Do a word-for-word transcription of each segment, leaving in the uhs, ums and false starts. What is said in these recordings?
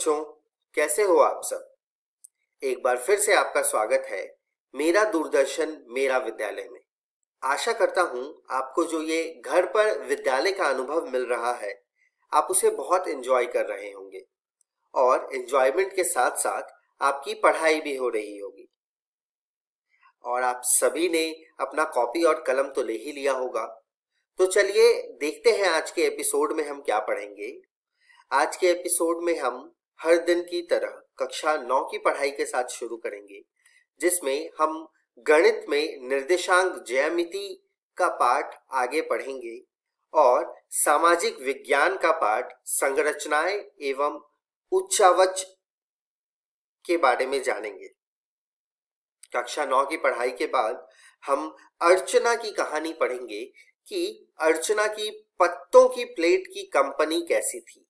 बच्चों, कैसे हो आप सब। एक बार फिर से आपका स्वागत है मेरा दूरदर्शन मेरा विद्यालय में। आशा करता हूं आपको जो ये घर पर विद्यालय का अनुभव मिल रहा है, आप उसे बहुत एंजॉय कर रहे होंगे और एंजॉयमेंट के साथ साथ आपकी पढ़ाई भी हो रही होगी। और आप सभी ने अपना कॉपी और कलम तो ले ही लिया होगा। तो चलिए देखते हैं आज के एपिसोड में हम क्या पढ़ेंगे। आज के एपिसोड में हम हर दिन की तरह कक्षा नौ की पढ़ाई के साथ शुरू करेंगे, जिसमें हम गणित में निर्देशांक ज्यामिति का पाठ आगे पढ़ेंगे और सामाजिक विज्ञान का पाठ संरचनाएं एवं उच्चावच के बारे में जानेंगे। कक्षा नौ की पढ़ाई के बाद हम अर्चना की कहानी पढ़ेंगे कि अर्चना की पत्तों की प्लेट की कंपनी कैसी थी।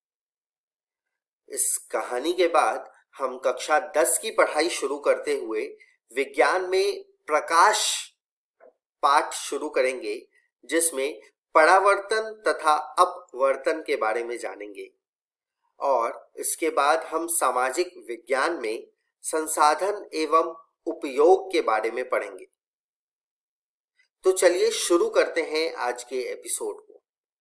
इस कहानी के बाद हम कक्षा दस की पढ़ाई शुरू करते हुए विज्ञान में प्रकाश पाठ शुरू करेंगे, जिसमें परावर्तन तथा अपवर्तन के बारे में जानेंगे। और इसके बाद हम सामाजिक विज्ञान में संसाधन एवं उपयोग के बारे में पढ़ेंगे। तो चलिए शुरू करते हैं आज के एपिसोड को।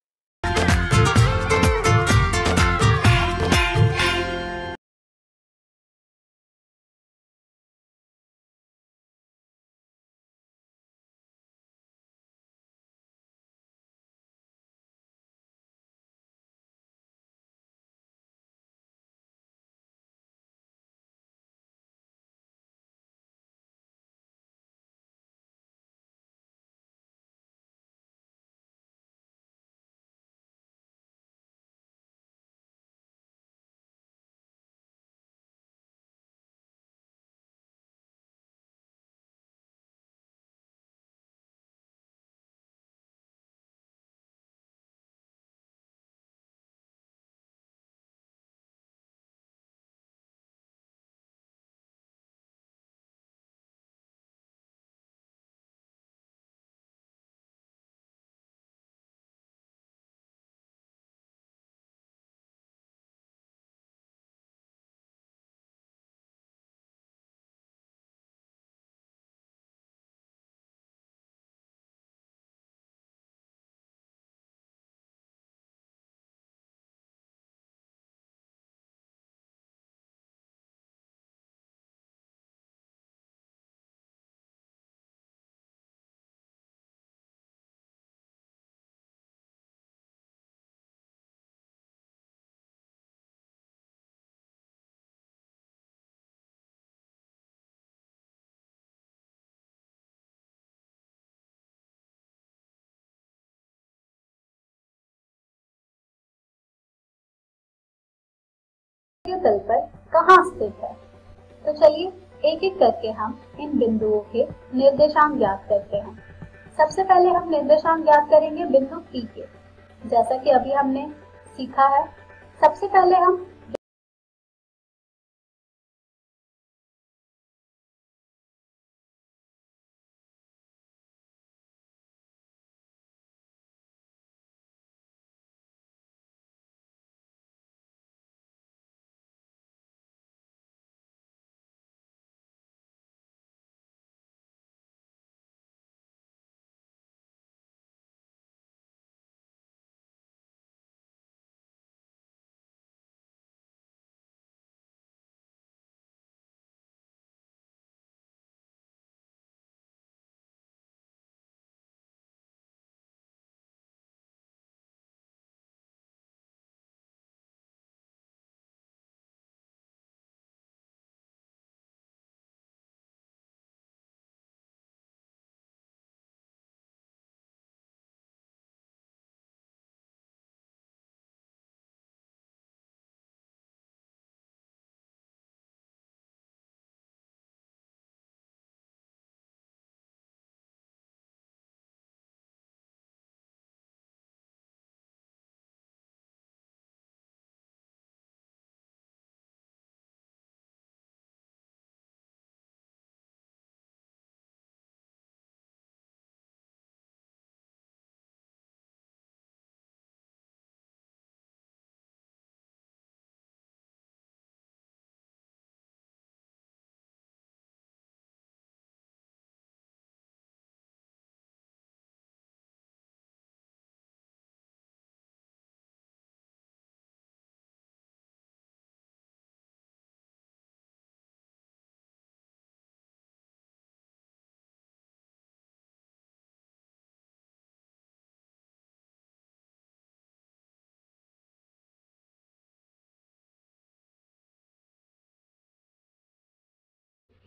तल पर कहाँ स्थित है। तो चलिए एक एक करके हम इन बिंदुओं के निर्देशांक ज्ञात करते हैं। सबसे पहले हम निर्देशांक ज्ञात करेंगे बिंदु P के। जैसा कि अभी हमने सीखा है, सबसे पहले हम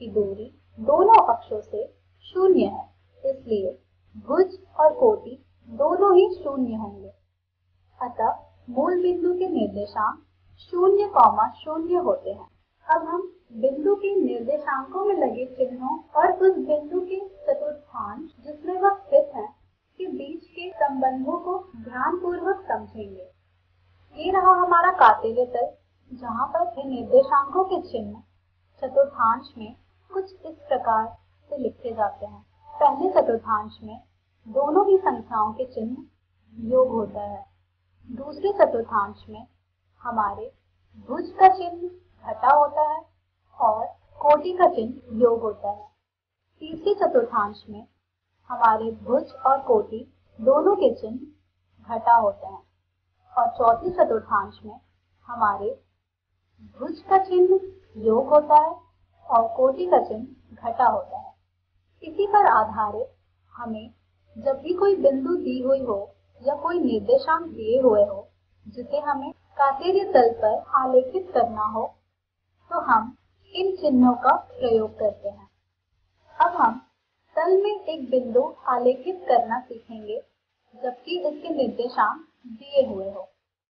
की दूरी दोनों अक्षों से शून्य है, इसलिए भुज और कोटि दोनों ही शून्य होंगे। अतः मूल बिंदु के निर्देशांक शून्य कॉमा शून्य होते हैं। अब हम बिंदु के निर्देशांकों में लगे चिन्हों और उस बिंदु के चतुर्थांश जिसमें वह स्थित है के बीच के संबंधों को ध्यानपूर्वक समझेंगे। ये रहा हमारा कार्तेय तल, जहाँ पर इन निर्देशांकों के चिन्ह चतुर्थांश में कुछ इस प्रकार से लिखे जाते हैं। पहले चतुर्थांश में दोनों ही संख्याओं के चिन्ह योग होता है। दूसरे चतुर्थांश में हमारे भुज का चिन्ह घटा होता है और कोटि का चिन्ह योग होता है। तीसरे चतुर्थांश में हमारे भुज और कोटि दोनों के चिन्ह घटा होते हैं और चौथे चतुर्थांश में हमारे भुज का चिन्ह योग होता है और कोटि का चिन्ह घटा होता है। इसी पर आधारित हमें जब भी कोई बिंदु दी हुई हो या कोई निर्देशांक दिए हुए हो जिसे हमें कार्तेय तल पर आलेखित करना हो, तो हम इन चिन्हों का प्रयोग करते हैं। अब हम तल में एक बिंदु आलेखित करना सीखेंगे जबकि इसके निर्देशांक दिए हुए हो।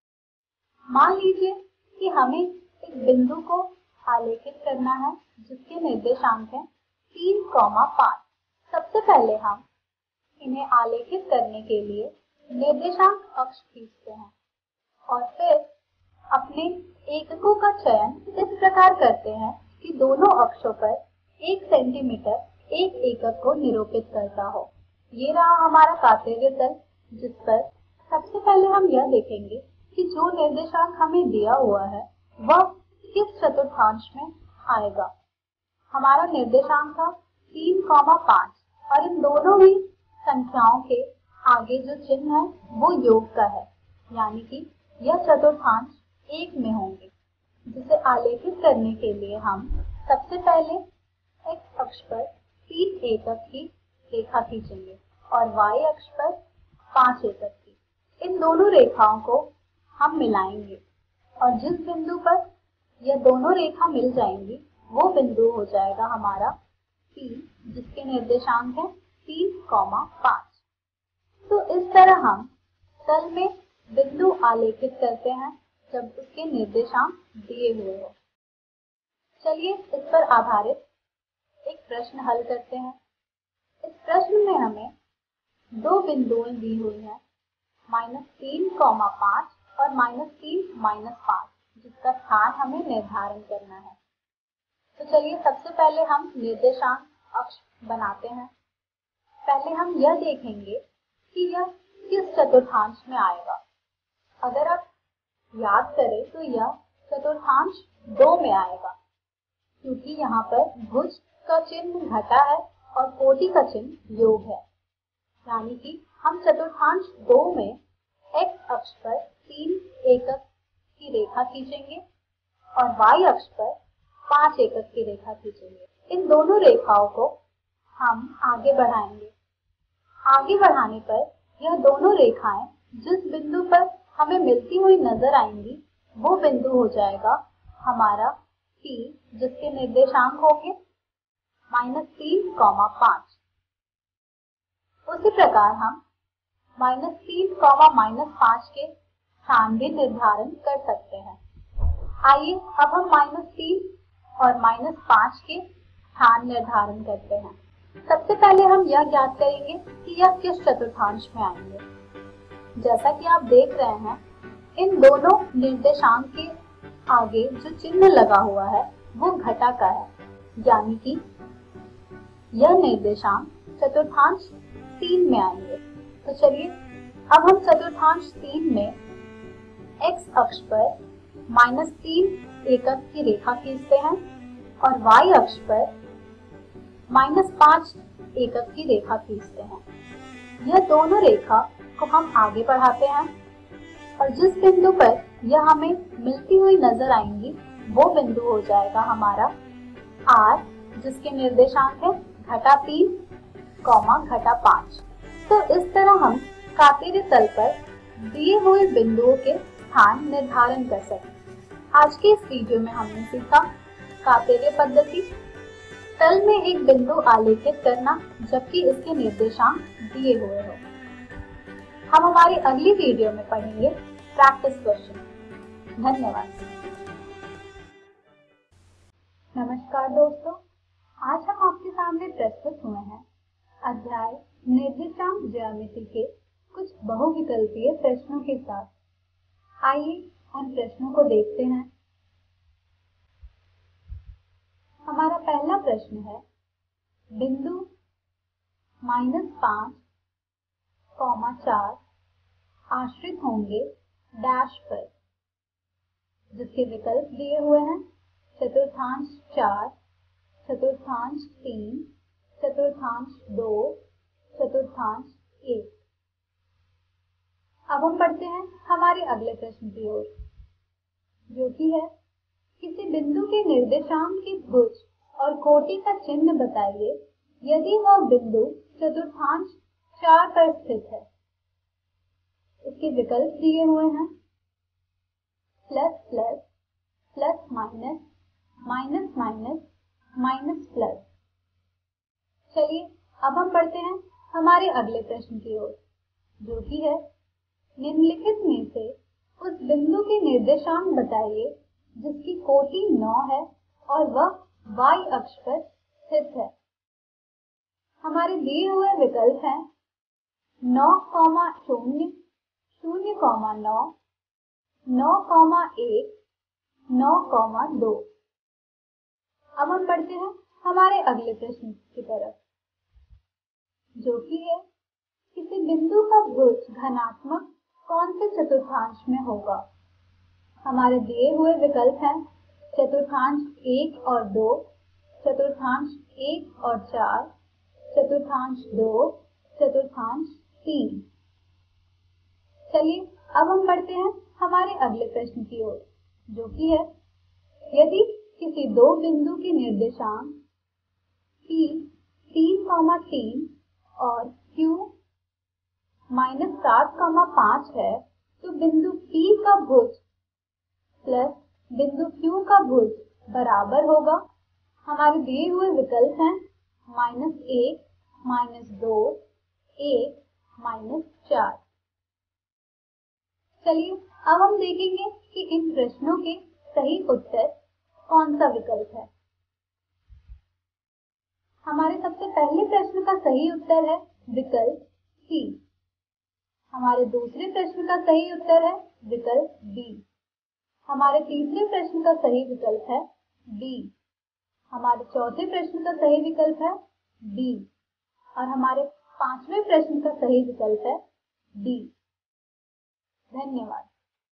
मान लीजिए कि हमें एक बिंदु को आलेखित करना है जिसके निर्देशांक है तीन कॉमा पाँच। सबसे पहले हम इन्हें आलेखित करने के लिए निर्देशांक अक्ष खींचते हैं और फिर अपने एककों का चयन इस प्रकार करते हैं कि दोनों अक्षों पर एक सेंटीमीटर एक एकक को निरूपित करता हो। ये रहा हमारा कार्तेय तल, जिस पर सबसे पहले हम यह देखेंगे कि जो निर्देशांक हमें दिया हुआ है वह किस चतुर्थांश में आएगा। हमारा निर्देशांक था तीन कॉमा पाँच और इन दोनों ही संख्याओं के आगे जो चिन्ह है वो योग का है, यानी कि यह चतुर्थांश एक में होंगे। जिसे आलेखित करने के लिए हम सबसे पहले x अक्ष पर तीन एकक की रेखा खींचेंगे और y अक्ष पर पाँच एकक की। इन दोनों रेखाओं को हम मिलाएंगे और जिस बिंदु पर यह दोनों रेखा मिल जाएंगी वो बिंदु हो जाएगा हमारा P, जिसके निर्देशांक है तीन कॉमा पाँच। तो इस तरह हम तल में बिंदु आलेखित करते हैं जब उसके निर्देशांक दिए हुए हो। चलिए इस पर आधारित एक प्रश्न हल करते हैं। इस प्रश्न में हमें दो बिंदुएं दी हुई हैं, माइनस तीन कॉमा पाँच और माइनस तीन माइनस पाँच, जिसका स्थान हमें निर्धारण करना है। तो चलिए सबसे पहले हम निर्देशांक अक्ष बनाते हैं। पहले हम यह देखेंगे कि यह किस चतुर्थांश में आएगा। अगर आप याद करें तो यह चतुर्थांश दो में आएगा, क्योंकि यहाँ पर भुज का चिन्ह घटा है और कोटि का चिन्ह योग है। यानी कि हम चतुर्थांश दो में x अक्ष पर तीन एकक की रेखा खींचेंगे और y अक्ष पर पाँच एकक की रेखा खींचेंगे। इन दोनों रेखाओं को हम आगे बढ़ाएंगे। आगे बढ़ाने पर यह दोनों रेखाएं जिस बिंदु पर हमें मिलती हुई नजर आएंगी वो बिंदु हो जाएगा हमारा P, जिसके निर्देशांक होंगे माइनस तीन कॉमा पाँच। उसी प्रकार हम माइनस तीन कॉमा माइनस पाँच के स्थान भी निर्धारण कर सकते हैं। आइए अब हम माइनस तीन और माइनस पाँच के स्थान निर्धारण करते हैं। सबसे पहले हम यह ज्ञात करेंगे कि यह किस चतुर्थांश में आएंगे। जैसा कि आप देख रहे हैं, इन दोनों निर्देशांक के आगे जो चिन्ह लगा हुआ है वो घटा का है, यानी कि यह निर्देशांक चतुर्थांश तीन में आएंगे। तो चलिए अब हम चतुर्थांश तीन में x अक्ष पर माइनस तीन एकक की रेखा खींचते हैं और y अक्ष पर माइनस पाँच एकक की रेखा खींचते हैं। यह दोनों रेखा को हम आगे बढ़ाते हैं और जिस बिंदु पर यह हमें मिलती हुई नजर आएंगी वो बिंदु हो जाएगा हमारा R, जिसके निर्देशांक है घटा तीन कॉमा घटा पाँच। तो इस तरह हम कार्तेय तल पर दिए हुए बिंदुओं के स्थान निर्धारण कर सकते हैं। आज के इस वीडियो में हमने सीखा कार्तेय पद्धति, तल में एक बिंदु आलेखित करना जबकि इसके निर्देशांक दिए हुए हो। हम हमारी अगली वीडियो में पढ़ेंगे प्रैक्टिस क्वेश्चन। धन्यवाद। नमस्कार दोस्तों, आज हम आपके सामने प्रस्तुत हुए हैं अध्याय निर्देशांक ज्यामिति के कुछ बहुविकल्पीय प्रश्नों के साथ। आइए उन प्रश्नों को देखते हैं। हमारा पहला प्रश्न है, बिंदु माइनस पाँच कॉमा चार आश्रित होंगे डैश पर, जिसके विकल्प दिए हुए हैं चतुर्थांश चार, चतुर्थांश तीन, चतुर्थांश दो, चतुर्थांश एक। अब हम बढ़ते हैं हमारे अगले प्रश्न की ओर, जो कि है किसी बिंदु के निर्देशांक की भुज और कोटि का चिन्ह बताइए यदि वह बिंदु चतुर्थांश चार पर स्थित है। इसके विकल्प दिए हुए हैं plus plus, plus minus, minus minus, minus plus. चलिए अब हम बढ़ते हैं हमारे अगले प्रश्न की ओर, जो कि है निम्नलिखित में से उस बिंदु के निर्देशांक बताइए जिसकी कोटि नौ है और वह y अक्ष पर स्थित है। हमारे दिए हुए विकल्प हैं नौ कॉमा शून्य, शून्य कॉमा नौ, नौ कॉमा एक, नौ कॉमा दो। अब हम बढ़ते हैं हमारे अगले प्रश्न की तरफ, जो कि है किसी बिंदु का भुज धनात्मक कौन से चतुर्थांश में होगा। हमारे दिए हुए विकल्प हैं चतुर्थांश एक और दो, चतुर्थांश एक और चार, चतुर्थांश दो, चतुर्थांश तीन। चलिए अब हम बढ़ते हैं हमारे अगले प्रश्न की ओर, जो कि है यदि किसी दो बिंदु के निर्देशांक P तीन कॉमा तीन और Q माइनस सात कॉमा पाँच है, तो बिंदु P का भुज प्लस बिंदु Q का भुज बराबर होगा। हमारे दिए हुए विकल्प हैं माइनस एक, माइनस दो, एक, माइनस चार। चलिए अब हम देखेंगे कि इन प्रश्नों के सही उत्तर कौन सा विकल्प है। हमारे सबसे पहले प्रश्न का सही उत्तर है विकल्प सी। हमारे दूसरे प्रश्न का सही उत्तर है विकल्प बी। हमारे तीसरे प्रश्न का सही विकल्प है डी। हमारे चौथे प्रश्न का सही विकल्प है डी और हमारे पांचवें प्रश्न का सही विकल्प है डी। धन्यवाद।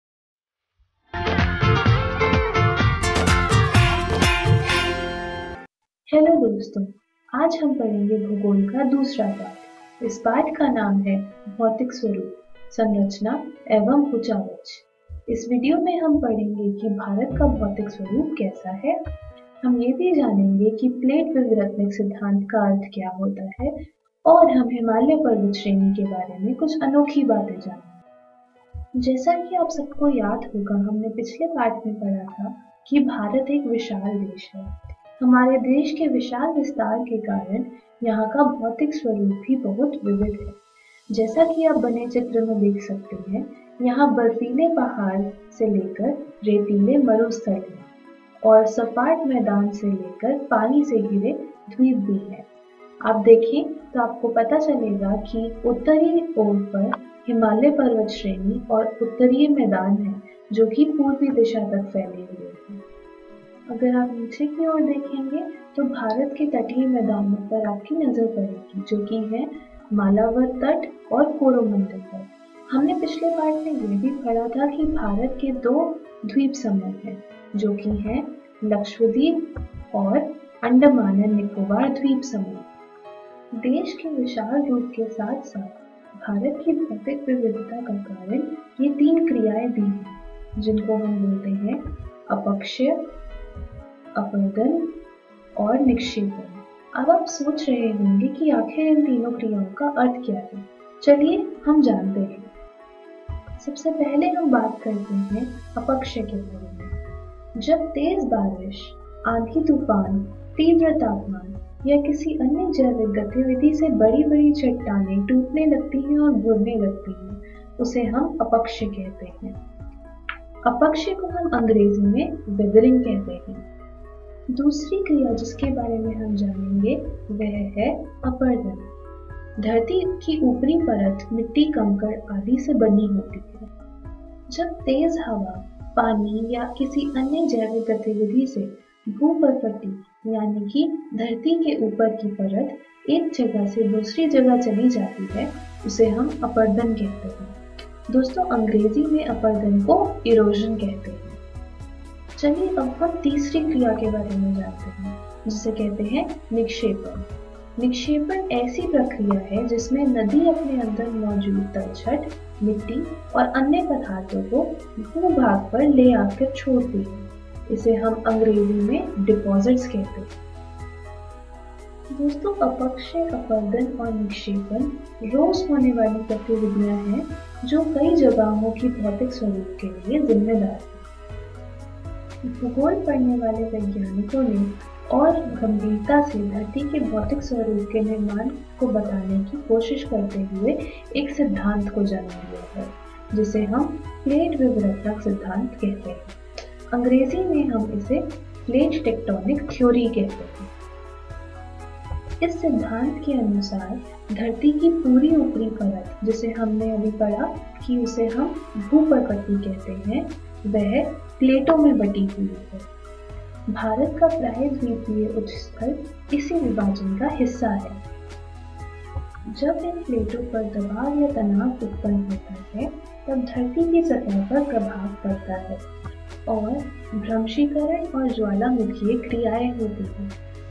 हेलो दोस्तों, आज हम पढ़ेंगे भूगोल का दूसरा पाठ। इस पाठ का नाम है भौतिक स्वरूप, संरचना एवं उचावच। इस वीडियो में हम पढ़ेंगे कि भारत का भौतिक स्वरूप कैसा है। हम ये भी जानेंगे कि प्लेट विवर्तनिक सिद्धांत का अर्थ क्या होता है और हम हिमालय पर्वत श्रेणी के बारे में कुछ अनोखी बातें जानेंगे। जैसा कि आप सबको याद होगा, हमने पिछले पाठ में पढ़ा था कि भारत एक विशाल देश है। हमारे देश के विशाल विस्तार के कारण यहाँ का भौतिक स्वरूप भी बहुत विविध है। जैसा कि आप बने चित्र में देख सकते हैं, यहाँ बर्फीले पहाड़ से लेकर रेतीले मरुस्थल हैं और सपाट मैदान से लेकर पानी से घिरे द्वीप भी हैं। आप देखें तो आपको पता चलेगा कि उत्तरी ओर पर हिमालय पर्वत श्रेणी और उत्तरीय मैदान है जो कि पूर्वी दिशा तक फैले हुए हैं। अगर आप नीचे की ओर देखेंगे तो भारत के तटीय मैदानों पर आपकी नजर पड़ेगी, जो कि है मालावर तट और कोरोमंडल तट। हमने पिछले पाठ में यह भी पढ़ा था कि भारत के दो द्वीप समूह हैं, जो कि हैं लक्षद्वीप और अंडमान एंड निकोबार द्वीप समूह। देश के विशाल रूप के साथ साथ भारत की भौतिक विविधता का कारण ये तीन क्रियाएं भी हैं, जिनको हम बोलते हैं अपक्षय, अपवर्तन और निक्षेपण। अब आप सोच रहे होंगे कि आखिर इन तीनों क्रियाओं का अर्थ क्या है। चलिए हम जानते हैं। सबसे पहले हम बात करते हैं अपक्षय के बारे में। जब तेज बारिश, आंधी तूफान, तीव्र तापमान या किसी अन्य जैविक गतिविधि से बड़ी बड़ी चट्टानें टूटने लगती हैं और भूनने लगती हैं, उसे हम अपक्ष्य कहते हैं। अपक्ष्य को हम अंग्रेजी में वेदरिंग कहते हैं। दूसरी क्रिया जिसके बारे में हम जानेंगे वह है अपर्दन। धरती की ऊपरी परत मिट्टी, कंकड़ आदि से बनी होती है। जब तेज हवा, पानी या किसी अन्य जैविक गतिविधि से भूपर्पट्टी यानी कि धरती के ऊपर की परत एक जगह से दूसरी जगह चली जाती है, उसे हम अपर्दन कहते हैं। दोस्तों, अंग्रेजी में अपर्दन को इरोजन कहते हैं। चलिए अब हम तीसरी क्रिया के बारे में जानते हैं, जिसे कहते हैं निक्षेपण। निक्षेपण ऐसी प्रक्रिया है जिसमें नदी अपने अंदर मौजूद तलछट, मिट्टी और अन्य पदार्थों को भूभाग पर ले आकर छोड़ती है। इसे हम अंग्रेजी में डिपॉजिट्स कहते हैं। दोस्तों, अपक्षय, अपर्दन और निक्षेपण रोज होने वाली गतिविधियां हैं जो कई जगहों की भौतिक स्वरूप के लिए जिम्मेदार हैं। भूगोल पढ़ने वाले वैज्ञानिकों ने और गंभीरता से धरती के भौतिक स्वरूप के निर्माण को बताने की कोशिश करते हुए एक सिद्धांत को जन्म दिया है, जिसे हम प्लेट विवर्तक सिद्धांत कहते हैं। अंग्रेजी में हम इसे प्लेट टेक्टोनिक थ्योरी कहते हैं। इस सिद्धांत के अनुसार धरती की पूरी ऊपरी परत, जिसे हमने अभी पढ़ा कि उसे हम भूपर्पट्टी कहते हैं, वह प्लेटों में बटी हुई है। भारत का प्रायद्वीपीय उच्च स्थल इसी विभाजन का हिस्सा है। जब इन प्लेटों पर दबाव या तनाव उत्पन्न होता है, तब धरती की सतह पर प्रभाव पड़ता है और भ्रंशीकरण और ज्वालामुखीय क्रियाएं होती हैं।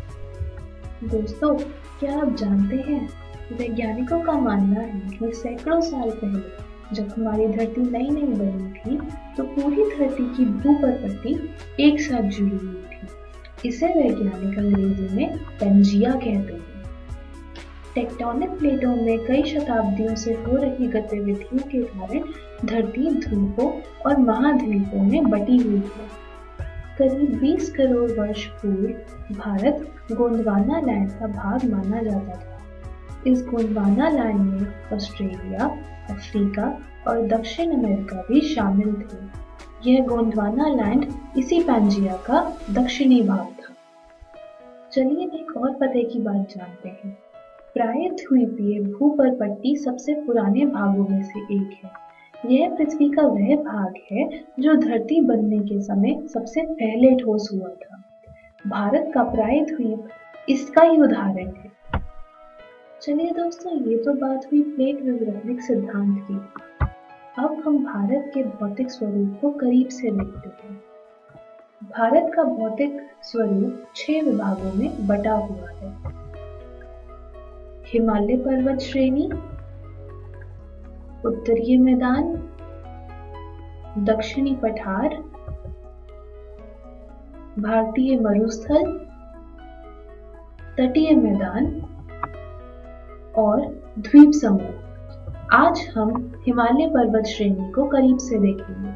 दोस्तों, क्या आप जानते हैं, वैज्ञानिकों का मानना है कि सैकड़ों साल पहले जब हमारी धरती नई नई बनी थी, तो पूरी धरती की भूपर्पट्टी एक साथ जुड़ी हुई थी। इसे वैज्ञानिक अंग्रेजी में पेंजिया कहते हैं। टेक्टोनिक प्लेटों में कई शताब्दियों से हो रही गतिविधियों के कारण धरती द्वीपों और महाद्वीपों में बटी हुई है। करीब बीस करोड़ वर्ष पूर्व भारत गोंडवाना लैंड का भाग माना जाता था। इस गोंडवाना लैंड में ऑस्ट्रेलिया, अफ्रीका और दक्षिण अमेरिका भी शामिल थे। यह गोंडवाना लैंड इसी पेंजिया का दक्षिणी भाग था। चलिए एक और पते की बात जानते हैं। प्रायद्वीपीय भूपर्पट्टी सबसे पुराने भागों में से एक है। यह पृथ्वी का वह भाग है जो धरती बनने के समय सबसे पहले ठोस हुआ था। भारत का प्रायद्वीप इसका ही उदाहरण है। चलिए दोस्तों, ये तो बात हुई प्लेट विवर्तनिक सिद्धांत की। अब हम भारत के भौतिक स्वरूप को करीब से देखते हैं। भारत का भौतिक स्वरूप छह विभागों में बटा हुआ है। हिमालय पर्वत श्रेणी, उत्तरीय मैदान, दक्षिणी पठार, भारतीय मरुस्थल, तटीय मैदान और द्वीप समूह। आज हम हिमालय पर्वत श्रेणी को करीब से देखेंगे।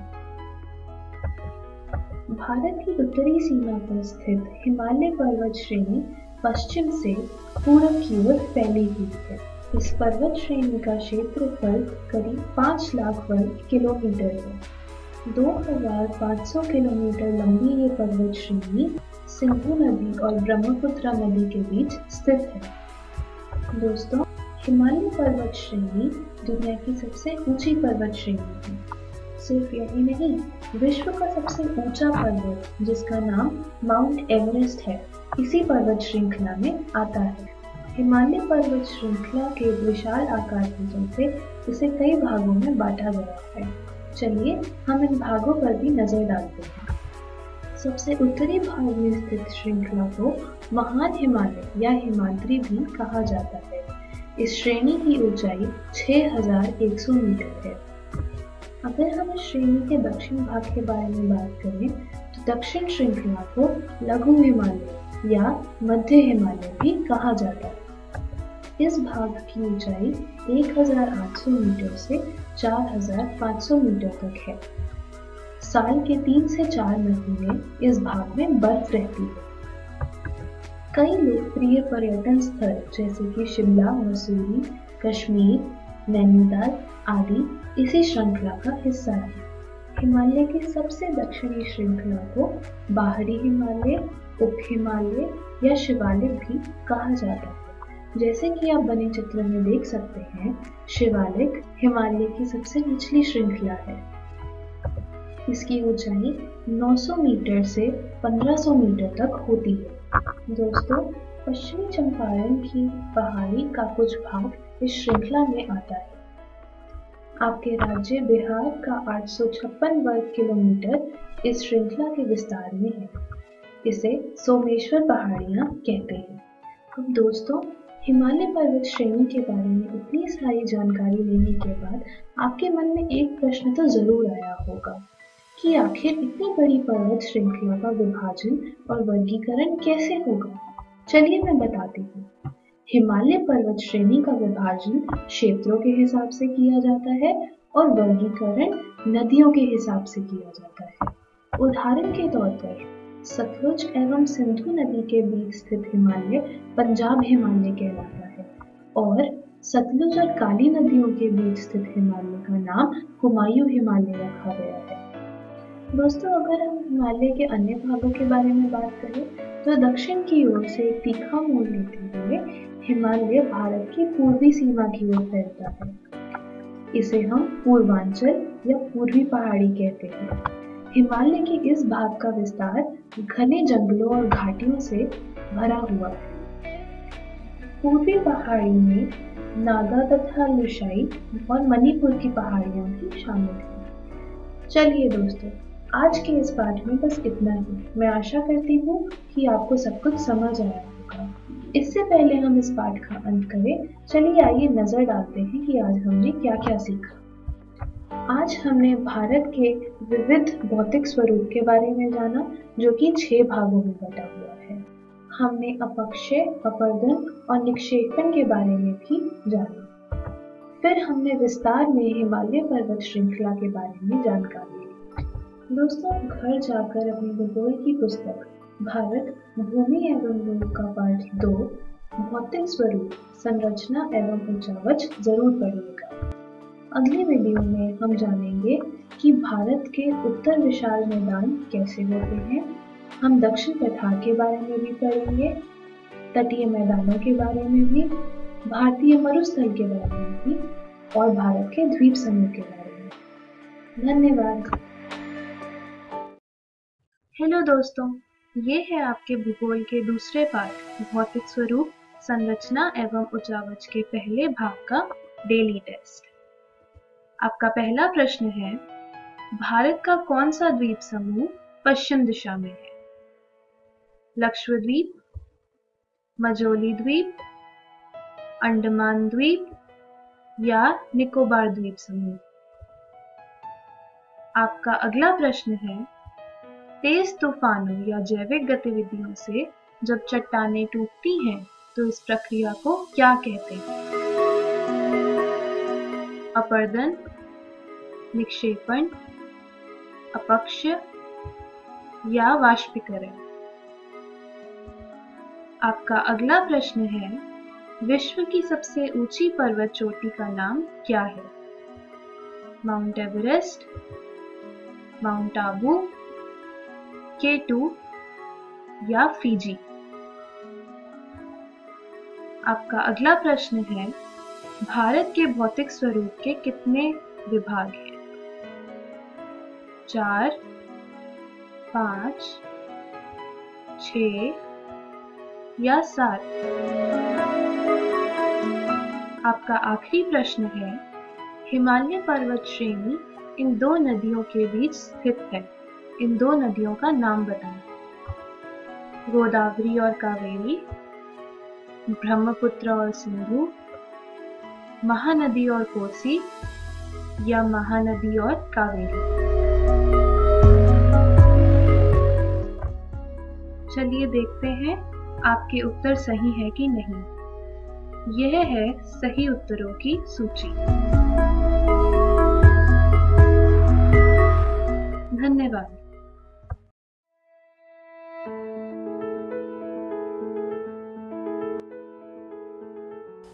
भारत की उत्तरी सीमा पर स्थित हिमालय पर्वत श्रेणी पश्चिम से पूरब की ओर फैली हुई है। इस पर्वत श्रेणी का क्षेत्रफल करीब पाँच लाख वर्ग किलोमीटर है। दो हज़ार पाँच सौ किलोमीटर लंबी ये पर्वत श्रेणी सिंधु नदी और ब्रह्मपुत्र नदी के बीच स्थित है। दोस्तों, हिमालय पर्वत श्रेणी दुनिया की सबसे ऊंची पर्वत श्रेणी है। सिर्फ यही नहीं, विश्व का सबसे ऊंचा पर्वत, जिसका नाम माउंट एवरेस्ट है, इसी पर्वत श्रृंखला में आता है। हिमालय पर्वत श्रृंखला के विशाल आकार के चलते इसे कई भागों में बांटा गया है। चलिए हम इन भागों पर भी नजर डालते हैं। सबसे उत्तरी भाग में स्थित श्रृंखला को महान हिमालय या हिमाद्री भी कहा जाता है। इस श्रेणी की ऊंचाई छह हज़ार एक सौ मीटर है। अगर हम इस श्रेणी के दक्षिण भाग के बारे में बात करें, तो दक्षिण श्रृंखला को लघु हिमालय या मध्य हिमालय भी कहा जाता है। इस भाग की ऊंचाई एक हज़ार आठ सौ मीटर से चार हज़ार पाँच सौ मीटर तक है। साल के तीन से चार महीने इस भाग में बर्फ रहती है। कई लोकप्रिय पर्यटन स्थल जैसे कि शिमला, मसूरी, कश्मीर, नैनीताल आदि इसी श्रृंखला का हिस्सा है। हिमालय की सबसे दक्षिणी श्रृंखला को बाहरी हिमालय, उप हिमालय या शिवालिक भी कहा जाता है। जैसे कि आप बने चित्र में देख सकते हैं, शिवालिक हिमालय की सबसे निचली श्रृंखला है। इसकी ऊंचाई नौ सौ मीटर से पंद्रह सौ मीटर तक होती है। दोस्तों, पश्चिमी चंपारण की पहाड़ी का कुछ भाग इस श्रृंखला में आता है। आपके राज्य बिहार का आठ सौ छप्पन वर्ग किलोमीटर इस श्रृंखला के विस्तार में है। इसे सोमेश्वर पहाड़ियां कहते हैं। अब दोस्तों, हिमालय पर्वत श्रेणी के बारे में इतनी सारी जानकारी लेने के बाद आपके मन में एक प्रश्न तो जरूर आया होगा कि आखिर इतनी बड़ी पर्वत श्रृंखला का विभाजन और वर्गीकरण कैसे होगा। चलिए मैं बताती हूँ। हिमालय पर्वत श्रेणी का विभाजन क्षेत्रों के हिसाब से किया जाता है और वर्गीकरण नदियों के हिसाब से किया जाता है। उदाहरण के तौर पर सतलुज एवं सिंधु नदी के बीच स्थित हिमालय पंजाब हिमालय कहलाता है और सतलुज और काली नदियों के बीच स्थित हिमालय का नाम हुमायूं हिमालय रखा गया है। दोस्तों, अगर हम हिमालय के अन्य भागों के बारे में बात करें तो दक्षिण की ओर से एक तीखा मोड़ लेते हुए हिमालय भारत की पूर्वी सीमा की ओर फैलता है। इसे हम पूर्वांचल या पूर्वी पहाड़ी कहते हैं। हिमालय के इस भाग का विस्तार घने जंगलों और घाटियों से भरा हुआ है। पूर्वी पहाड़ी में नागा तथा लुशाई और मणिपुर की पहाड़ियां भी शामिल हैं। चलिए दोस्तों, आज के इस पाठ में बस इतना ही। मैं आशा करती हूँ कि आपको सब कुछ समझ आया होगा। इससे पहले हम इस पाठ का अंत करें, चलिए आइए नजर डालते हैं कि आज हमने क्या क्या सीखा। आज हमने भारत के विविध भौतिक स्वरूप के बारे में जाना, जो कि छह भागों में बटा हुआ है। हमने अपक्षय, अपरदन और निक्षेपण के बारे में भी जाना। फिर हमने विस्तार में हिमालय पर्वत श्रृंखला के बारे में जानकारी ली। दोस्तों, घर जाकर अपनी भूगोल की पुस्तक भारत भूमि एवं लोक का पाठ दो भौतिक स्वरूप, संरचना एवं ऊंचावच जरूर पढ़िएगा। अगली वीडियो में हम जानेंगे कि भारत के उत्तर विशाल मैदान कैसे होते हैं। हम दक्षिण पठार के बारे में भी पढ़ेंगे, तटीय मैदानों के बारे में भी, भारतीय मरुस्थल के बारे में भी और भारत के द्वीप समूह के बारे में। धन्यवाद। हेलो दोस्तों, ये है आपके भूगोल के दूसरे पाठ भौतिक स्वरूप, संरचना एवं ऊंचावच के पहले भाग का डेली टेस्ट। आपका पहला प्रश्न है, भारत का कौन सा द्वीप समूह पश्चिम दिशा में है? लक्षद्वीप, मजोली द्वीप, अंडमान द्वीप या निकोबार द्वीप समूह? आपका अगला प्रश्न है, तेज तूफानों या जैविक गतिविधियों से जब चट्टानें टूटती हैं तो इस प्रक्रिया को क्या कहते हैं? अपरदन, निक्षेपण, अपक्षय या वाष्पीकरण? आपका अगला प्रश्न है, विश्व की सबसे ऊंची पर्वत चोटी का नाम क्या है? माउंट एवरेस्ट, माउंट आबू, के टू या फिजी? आपका अगला प्रश्न है, भारत के भौतिक स्वरूप के कितने विभाग हैं? चार, पांच, छ या सात? आपका आखिरी प्रश्न है, हिमालय पर्वत श्रेणी इन दो नदियों के बीच स्थित है। इन दो नदियों का नाम बताएं। गोदावरी और कावेरी, ब्रह्मपुत्र और सिंधु, महानदी और कोसी या महानदी और कावेरी? चलिए देखते हैं आपके उत्तर सही है कि नहीं। यह है सही उत्तरों की सूची। धन्यवाद।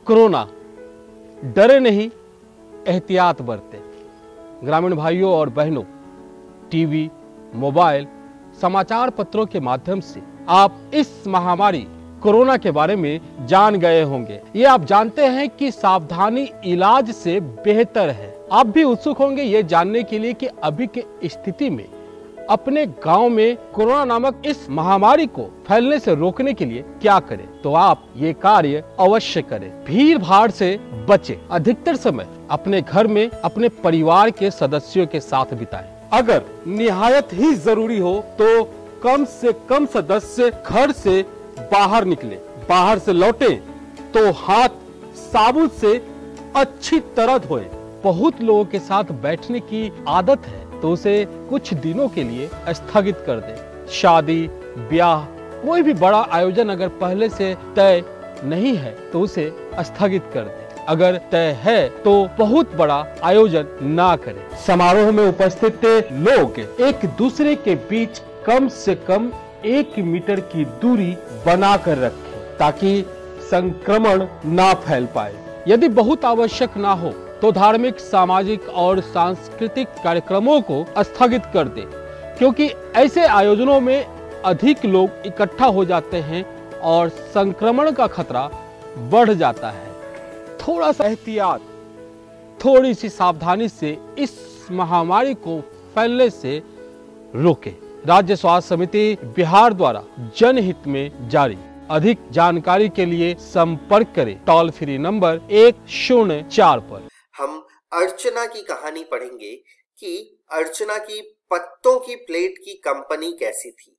कोरोना, डरे नहीं, एहतियात बरतें। ग्रामीण भाइयों और बहनों, टीवी, मोबाइल, समाचार पत्रों के माध्यम से आप इस महामारी कोरोना के बारे में जान गए होंगे। ये आप जानते हैं कि सावधानी इलाज से बेहतर है। आप भी उत्सुक होंगे ये जानने के लिए कि अभी की स्थिति में अपने गांव में कोरोना नामक इस महामारी को फैलने से रोकने के लिए क्या करें। तो आप ये कार्य अवश्य करें। भीड़ भाड़ से बचें। अधिकतर समय अपने घर में अपने परिवार के सदस्यों के साथ बिताएं। अगर निहायत ही जरूरी हो तो कम से कम सदस्य घर से बाहर निकले। बाहर से लौटे तो हाथ साबुन से अच्छी तरह धोएं। बहुत लोगों के साथ बैठने की आदत है तो उसे कुछ दिनों के लिए स्थगित कर दें। शादी, ब्याह, कोई भी बड़ा आयोजन अगर पहले से तय नहीं है तो उसे स्थगित कर दें। अगर तय है तो बहुत बड़ा आयोजन ना करें। समारोह में उपस्थित लोग एक दूसरे के बीच कम से कम एक मीटर की दूरी बनाकर रखें ताकि संक्रमण ना फैल पाए। यदि बहुत आवश्यक ना हो तो धार्मिक, सामाजिक और सांस्कृतिक कार्यक्रमों को स्थगित कर दें, क्योंकि ऐसे आयोजनों में अधिक लोग इकट्ठा हो जाते हैं और संक्रमण का खतरा बढ़ जाता है। थोड़ा सा एहतियात, थोड़ी सी सावधानी से इस महामारी को फैलने से रोकें। राज्य स्वास्थ्य समिति बिहार द्वारा जनहित में जारी। अधिक जानकारी के लिए संपर्क करें टोल फ्री नंबर एक शून्य चार पर। हम अर्चना की कहानी पढ़ेंगे कि अर्चना की पत्तों की प्लेट की कंपनी कैसी थी।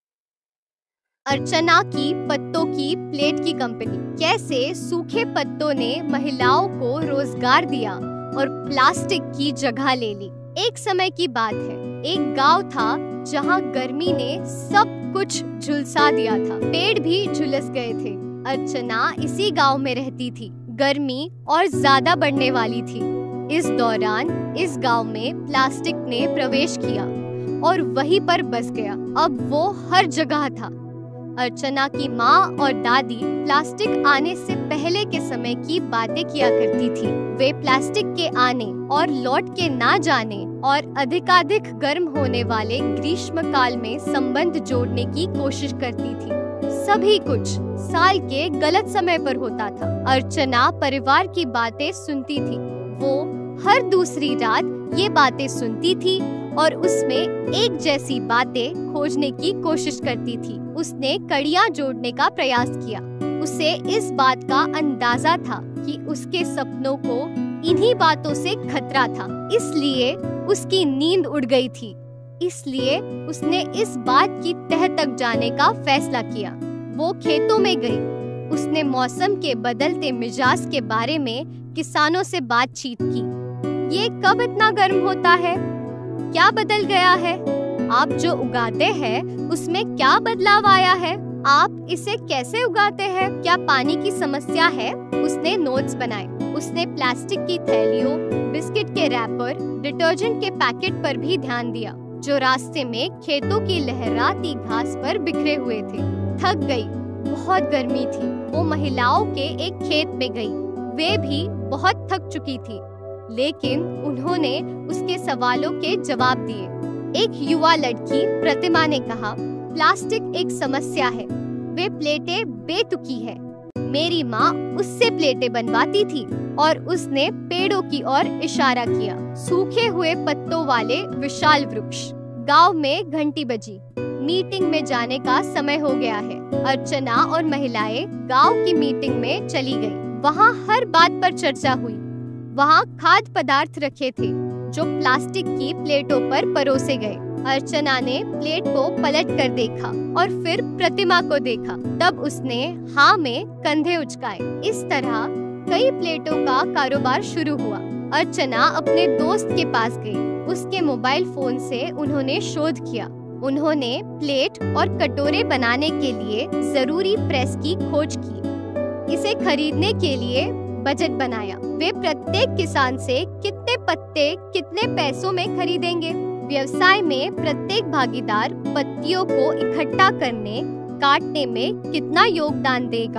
अर्चना की पत्तों की प्लेट की कंपनी। कैसे सूखे पत्तों ने महिलाओं को रोजगार दिया और प्लास्टिक की जगह ले ली। एक समय की बात है, एक गांव था जहां गर्मी ने सब कुछ झुलसा दिया था। पेड़ भी झुलस गए थे। अर्चना इसी गांव में रहती थी। गर्मी और ज्यादा बढ़ने वाली थी। इस दौरान इस गांव में प्लास्टिक ने प्रवेश किया और वहीं पर बस गया। अब वो हर जगह था। अर्चना की माँ और दादी प्लास्टिक आने से पहले के समय की बातें किया करती थी। वे प्लास्टिक के आने और लौट के ना जाने और अधिकाधिक गर्म होने वाले ग्रीष्म काल में संबंध जोड़ने की कोशिश करती थी। सभी कुछ साल के गलत समय पर होता था। अर्चना परिवार की बातें सुनती थी। वो हर दूसरी रात ये बातें सुनती थी और उसमें एक जैसी बातें खोजने की कोशिश करती थी। उसने कड़ियाँ जोड़ने का प्रयास किया। उसे इस बात का अंदाजा था कि उसके सपनों को इन्हीं बातों से खतरा था, इसलिए उसकी नींद उड़ गई थी। इसलिए उसने इस बात की तह तक जाने का फैसला किया। वो खेतों में गई। उसने मौसम के बदलते मिजाज के बारे में किसानों से बातचीत की। ये कब इतना गर्म होता है? क्या बदल गया है? आप जो उगाते हैं उसमें क्या बदलाव आया है? आप इसे कैसे उगाते हैं? क्या पानी की समस्या है? उसने नोट्स बनाए। उसने प्लास्टिक की थैलियों, बिस्किट के रैपर, डिटर्जेंट के पैकेट पर भी ध्यान दिया जो रास्ते में खेतों की लहराती घास पर बिखरे हुए थे। थक गई, बहुत गर्मी थी। वो महिलाओं के एक खेत में गई। वे भी बहुत थक चुकी थी, लेकिन उन्होंने उसके सवालों के जवाब दिए। एक युवा लड़की प्रतिमा ने कहा, प्लास्टिक एक समस्या है। वे प्लेटें बेतुकी है। मेरी माँ उससे प्लेटें बनवाती थी और उसने पेड़ों की ओर इशारा किया। सूखे हुए पत्तों वाले विशाल वृक्ष। गांव में घंटी बजी। मीटिंग में जाने का समय हो गया है। अर्चना और महिलाएं गांव की मीटिंग में चली गई। वहाँ हर बात पर चर्चा हुई। वहाँ खाद्य पदार्थ रखे थे जो प्लास्टिक की प्लेटों पर परोसे गए। अर्चना ने प्लेट को पलट कर देखा और फिर प्रतिमा को देखा। तब उसने हाँ में कंधे उचकाए। इस तरह कई प्लेटों का कारोबार शुरू हुआ। अर्चना अपने दोस्त के पास गई। उसके मोबाइल फोन से उन्होंने शोध किया। उन्होंने प्लेट और कटोरे बनाने के लिए जरूरी प्रेस की खोज की। इसे खरीदने के लिए बजट बनाया। वे प्रत्येक किसान से कितने पत्ते कितने पैसों में खरीदेंगे। व्यवसाय में प्रत्येक भागीदार पत्तियों को इकट्ठा करने, काटने में कितना योगदान देगा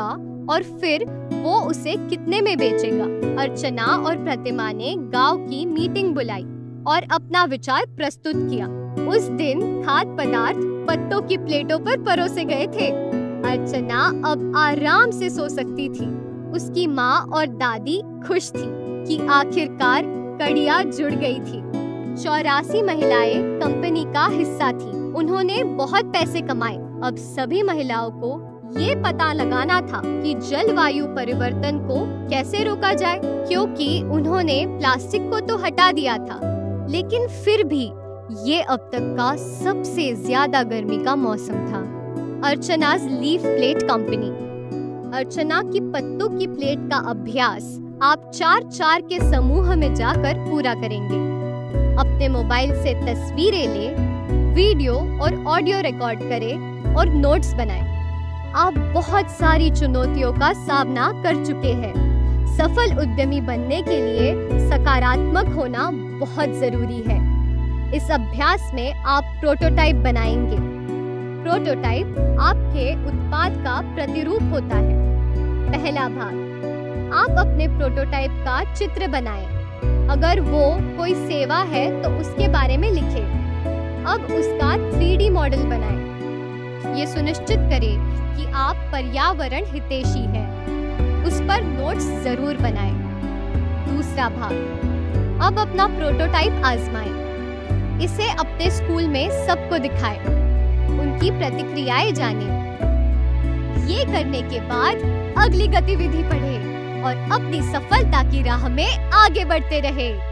और फिर वो उसे कितने में बेचेगा। अर्चना और प्रतिमा ने गांव की मीटिंग बुलाई और अपना विचार प्रस्तुत किया। उस दिन खाद्य पदार्थ पत्तों की प्लेटों पर परोसे गए थे। अर्चना अब आराम से सो सकती थी। उसकी माँ और दादी खुश थी कि आखिरकार कड़िया जुड़ गई थी। चौरासी महिलाएं कंपनी का हिस्सा थी। उन्होंने बहुत पैसे कमाए। अब सभी महिलाओं को ये पता लगाना था कि जलवायु परिवर्तन को कैसे रोका जाए, क्योंकि उन्होंने प्लास्टिक को तो हटा दिया था, लेकिन फिर भी ये अब तक का सबसे ज्यादा गर्मी का मौसम था। Archana's leaf plate company. Archana की पत्तों की प्लेट का अभ्यास आप चार चार के समूह में जाकर पूरा करेंगे। अपने मोबाइल से तस्वीरें ले, वीडियो और ऑडियो रिकॉर्ड करें और नोट्स बनाएं। आप बहुत सारी चुनौतियों का सामना कर चुके हैं। सफल उद्यमी बनने के लिए सकारात्मक होना बहुत जरूरी है। इस अभ्यास में आप प्रोटोटाइप बनाएंगे। प्रोटोटाइप आपके उत्पाद का प्रतिरूप होता है। पहला भाग, आप अपने प्रोटोटाइप का चित्र बनाएं। अगर वो कोई सेवा है तो उसके बारे में लिखें। अब उसका थ्री डी मॉडल बनाएं। ये सुनिश्चित करें कि आप पर्यावरण हितैषी हैं। उस पर नोट्स जरूर बनाएं। दूसरा भाग, अब अपना प्रोटोटाइप आजमाएं। इसे अपने स्कूल में सबको दिखाएं। उनकी प्रतिक्रियाएं जानें। ये करने के बाद अगली गतिविधि पढ़ें और अपनी सफलता की राह में आगे बढ़ते रहें।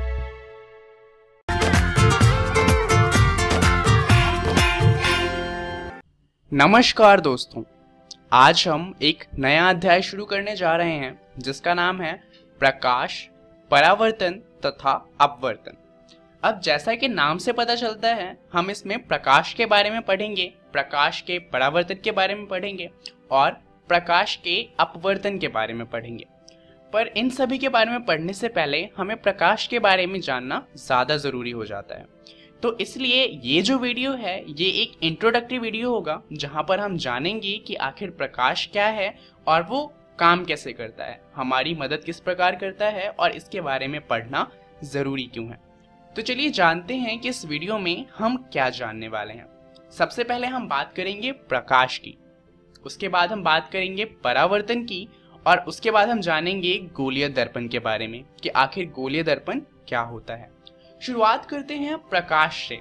नमस्कार दोस्तों, आज हम एक नया अध्याय शुरू करने जा रहे हैं जिसका नाम है प्रकाश, परावर्तन तथा अपवर्तन। अब जैसा कि नाम से पता चलता है, हम इसमें प्रकाश के बारे में पढ़ेंगे, प्रकाश के परावर्तन के बारे में पढ़ेंगे और प्रकाश के अपवर्तन के बारे में पढ़ेंगे। पर इन सभी के बारे में पढ़ने से पहले हमें प्रकाश के बारे में जानना ज़्यादा ज़रूरी हो जाता है। तो इसलिए ये जो वीडियो है ये एक इंट्रोडक्टरी वीडियो होगा जहाँ पर हम जानेंगे कि आखिर प्रकाश क्या है और वो काम कैसे करता है, हमारी मदद किस प्रकार करता है और इसके बारे में पढ़ना ज़रूरी क्यों है। तो चलिए जानते हैं कि इस वीडियो में हम क्या जानने वाले हैं। सबसे पहले हम बात करेंगे प्रकाश की, उसके बाद हम बात करेंगे परावर्तन की और उसके बाद हम जानेंगे गोलीय दर्पण के बारे में कि आखिर गोलीय दर्पण क्या होता है। शुरुआत करते हैं प्रकाश से।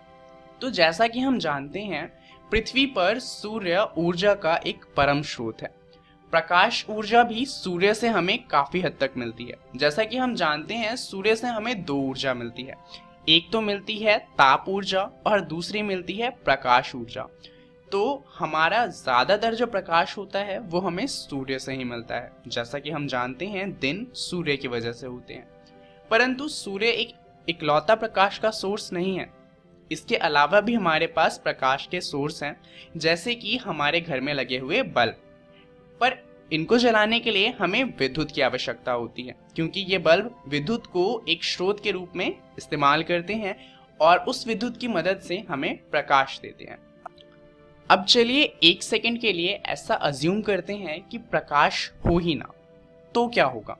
तो जैसा कि हम जानते हैं, पृथ्वी पर सूर्य ऊर्जा का एक परम स्रोत है। प्रकाश ऊर्जा भी सूर्य से हमें काफी हद तक मिलती है। जैसा कि हम जानते हैं, सूर्य से हमें दो ऊर्जा मिलती है, एक तो मिलती है ताप ऊर्जा और दूसरी मिलती है प्रकाश ऊर्जा। तो हमारा ज्यादातर जो प्रकाश होता है वो हमें सूर्य से ही मिलता है। जैसा कि हम जानते हैं, दिन सूर्य की वजह से होते हैं, परंतु सूर्य एक इकलौता प्रकाश का सोर्स नहीं है। इसके अलावा भी हमारे पास प्रकाश के सोर्स हैं, जैसे कि हमारे घर में लगे हुए बल्ब। पर इनको जलाने के लिए हमें विद्युत की आवश्यकता होती है, क्योंकि ये बल्ब विद्युत को एक स्रोत के रूप में इस्तेमाल करते हैं और उस विद्युत की मदद से हमें प्रकाश देते हैं। अब चलिए एक सेकंड के लिए ऐसा अज्यूम करते हैं कि प्रकाश हो ही ना, तो क्या होगा।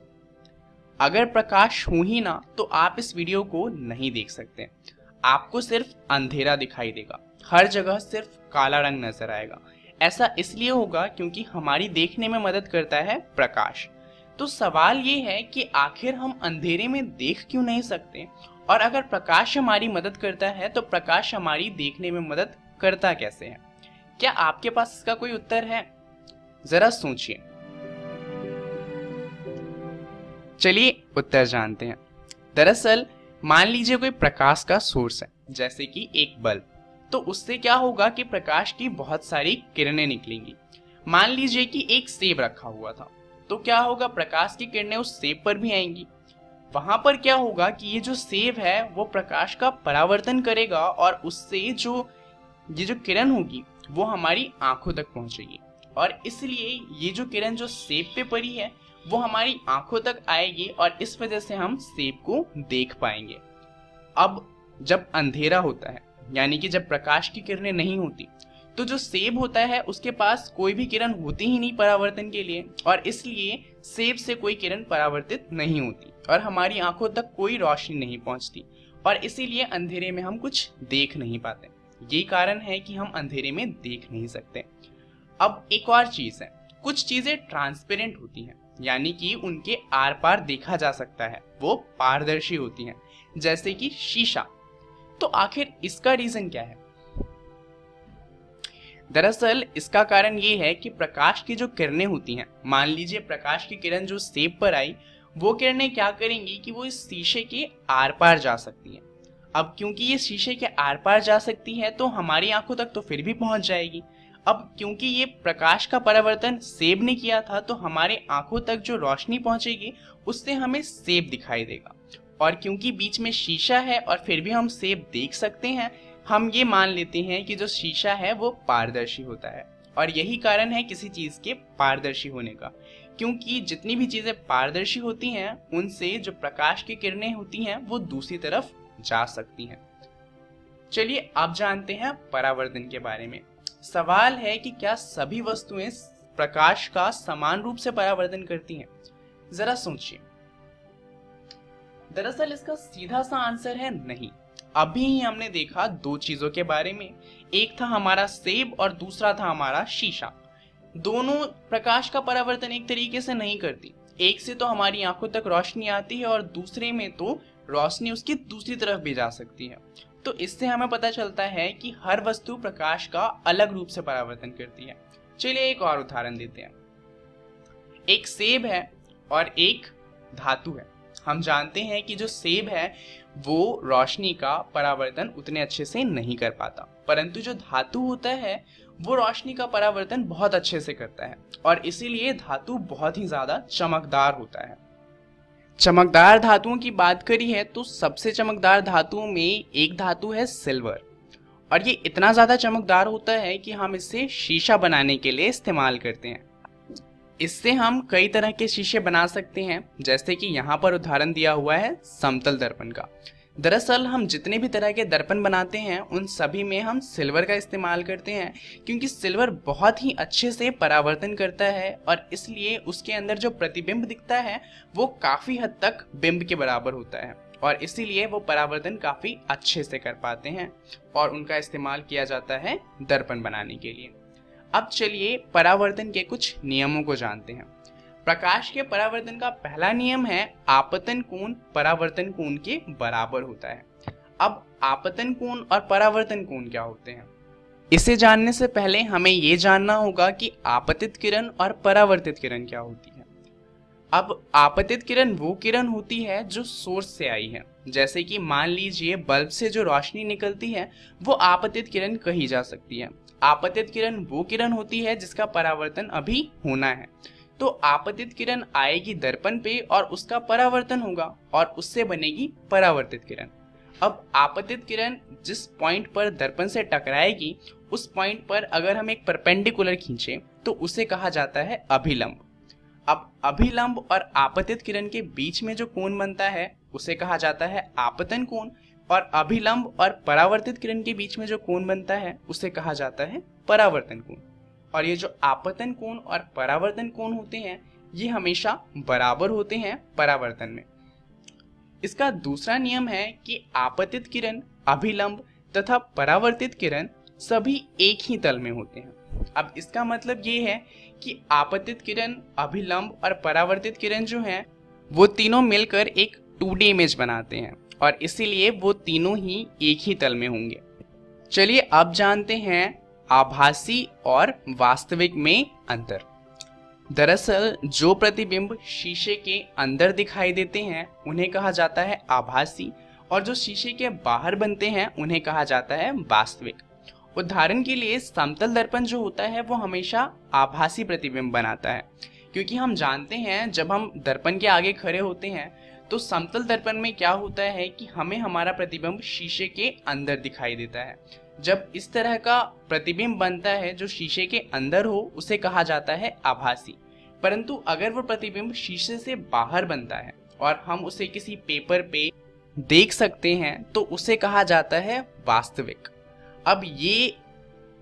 अगर प्रकाश हो ही ना तो आप इस वीडियो को नहीं देख सकते। आपको सिर्फ अंधेरा दिखाई देगा, हर जगह सिर्फ काला रंग नजर आएगा। ऐसा इसलिए होगा क्योंकि हमारी देखने में मदद करता है प्रकाश। तो सवाल ये है कि आखिर हम अंधेरे में देख क्यों नहीं सकते, और अगर प्रकाश हमारी मदद करता है तो प्रकाश हमारी देखने में मदद करता कैसे है। क्या आपके पास इसका कोई उत्तर है? जरा सोचिए। चलिए उत्तर जानते हैं। दरअसल मान लीजिए कोई प्रकाश का सोर्स है, जैसे कि एक बल्ब, तो उससे क्या होगा कि प्रकाश की बहुत सारी किरणें निकलेंगी। मान लीजिए कि एक सेब रखा हुआ था, तो क्या होगा, प्रकाश की किरणें उस सेब पर भी आएंगी। वहां पर क्या होगा कि ये जो सेब है वो प्रकाश का परावर्तन करेगा और उससे जो ये जो किरण होगी वो हमारी आंखों तक पहुंचेगी, और इसलिए ये जो किरण जो सेब पे पड़ी है वो हमारी आंखों तक आएगी और इस वजह से हम सेब को देख पाएंगे। अब जब अंधेरा होता है, यानी कि जब प्रकाश की किरणें नहीं होती, तो जो सेब होता है उसके पास कोई भी किरण होती ही नहीं परावर्तन के लिए, और इसलिए सेब से कोई किरण परावर्तित नहीं होती और हमारी आंखों तक कोई रोशनी नहीं पहुंचती, और इसीलिए अंधेरे में हम कुछ देख नहीं पाते। ये कारण है कि हम अंधेरे में देख नहीं सकते। अब एक और चीज है, कुछ चीजें ट्रांसपेरेंट होती हैं, यानी कि उनके आर पार देखा जा सकता है, वो पारदर्शी होती हैं, जैसे कि शीशा। तो आखिर इसका रीजन क्या है? दरअसल इसका कारण ये है कि प्रकाश की जो किरणें होती हैं, मान लीजिए प्रकाश की किरण जो सेब पर आई, वो किरणें क्या करेंगी कि वो इस शीशे के आर पार जा सकती हैं। अब क्योंकि ये शीशे के आर पार जा सकती है तो हमारी आंखों तक तो फिर भी पहुंच जाएगी। अब क्योंकि ये प्रकाश का परावर्तन सेब ने किया था तो हमारे आंखों तक जो रोशनी पहुंचेगी उससे हमें सेब दिखाई देगा, और क्योंकि बीच में शीशा है और फिर भी हम सेब देख सकते हैं, हम ये मान लेते हैं कि जो शीशा है वो पारदर्शी होता है। और यही कारण है किसी चीज के पारदर्शी होने का, क्योंकि जितनी भी चीजें पारदर्शी होती हैं उनसे जो प्रकाश की किरणें होती हैं वो दूसरी तरफ जा सकती हैं। चलिए अब जानते हैं परावर्तन के बारे में। सवाल है कि क्या सभी वस्तुएं प्रकाश का समान रूप से परावर्तन करती हैं? जरा सोचिए। दरअसल इसका सीधा सा आंसर है नहीं। अभी ही हमने देखा दो चीजों के बारे में, एक था हमारा सेब और दूसरा था हमारा शीशा। दोनों प्रकाश का परावर्तन एक तरीके से नहीं करती। एक से तो हमारी आंखों तक रोशनी आती है और दूसरे में तो रोशनी उसकी दूसरी तरफ भी जा सकती है। तो इससे हमें पता चलता है कि हर वस्तु प्रकाश का अलग रूप से परावर्तन करती है। चलिए एक और उदाहरण देते हैं। एक सेब है और एक धातु है। हम जानते हैं कि जो सेब है वो रोशनी का परावर्तन उतने अच्छे से नहीं कर पाता, परंतु जो धातु होता है वो रोशनी का परावर्तन बहुत अच्छे से करता है, और इसीलिए धातु बहुत ही ज्यादा चमकदार होता है। चमकदार धातुओं की बात करी है तो सबसे चमकदार धातुओं में एक धातु है सिल्वर, और ये इतना ज्यादा चमकदार होता है कि हम इसे शीशा बनाने के लिए इस्तेमाल करते हैं। इससे हम कई तरह के शीशे बना सकते हैं, जैसे कि यहाँ पर उदाहरण दिया हुआ है समतल दर्पण का। दरअसल हम जितने भी तरह के दर्पण बनाते हैं उन सभी में हम सिल्वर का इस्तेमाल करते हैं, क्योंकि सिल्वर बहुत ही अच्छे से परावर्तन करता है और इसलिए उसके अंदर जो प्रतिबिंब दिखता है वो काफ़ी हद तक बिंब के बराबर होता है, और इसीलिए वो परावर्तन काफ़ी अच्छे से कर पाते हैं और उनका इस्तेमाल किया जाता है दर्पण बनाने के लिए। अब चलिए परावर्तन के कुछ नियमों को जानते हैं। प्रकाश के परावर्तन का पहला नियम है आपतन कोण परावर्तन कोण के बराबर होता है। अब आपतन कोण और परावर्तन कोण क्या होते हैं, इसे जानने से पहले हमें ये जानना होगा कि आपतित किरण और परावर्तित किरण क्या होती है। अब आपतित किरण वो किरण होती है जो सोर्स से आई है, जैसे कि मान लीजिए बल्ब से जो रोशनी निकलती है वो आपतित किरण कही जा सकती है। आपतित किरण वो किरण होती है जिसका परावर्तन अभी होना है, तो आपतित किरण आएगी दर्पण पे और उसका परावर्तन होगा और उससे बनेगी परावर्तित किरण। अब आपतित किरण जिस पॉइंट पर दर्पण से टकराएगी उस पॉइंट पर अगर हम एक परपेंडिकुलर खींचे तो उसे कहा जाता है अभिलंब। अब अभिलंब और आपतित किरण के बीच में जो कोण बनता है उसे कहा जाता है आपतन कोण, और अभिलंब और परावर्तित किरण के बीच में जो कोण बनता है उसे कहा जाता है परावर्तन कोण। और ये जो आपतन कोण और परावर्तन कोण होते हैं ये हमेशा बराबर होते हैं परावर्तन में। इसका दूसरा नियम है कि आपतित किरण, अभिलंब तथा परावर्तित किरण सभी एक ही तल में होते हैं। अब इसका मतलब ये है कि आपतित किरण, अभिलंब और परावर्तित किरण जो हैं वो तीनों मिलकर एक टू डी इमेज बनाते हैं और इसीलिए वो तीनों ही एक ही तल में होंगे। चलिए अब जानते हैं आभासी और वास्तविक में अंतर। दरअसल जो प्रतिबिंब शीशे के अंदर दिखाई देते हैं उन्हें कहा जाता है आभासी, और जो शीशे के बाहर बनते हैं उन्हें कहा जाता है वास्तविक। उदाहरण के लिए समतल दर्पण जो होता है वो हमेशा आभासी प्रतिबिंब बनाता है, क्योंकि हम जानते हैं जब हम दर्पण के आगे खड़े होते हैं तो समतल दर्पण में क्या होता है कि हमें हमारा प्रतिबिंब शीशे के अंदर दिखाई देता है। जब इस तरह का प्रतिबिंब बनता है जो शीशे के अंदर हो उसे कहा जाता है आभासी, परंतु अगर वो प्रतिबिंब शीशे से बाहर बनता है और हम उसे किसी पेपर पे देख सकते हैं तो उसे कहा जाता है वास्तविक। अब ये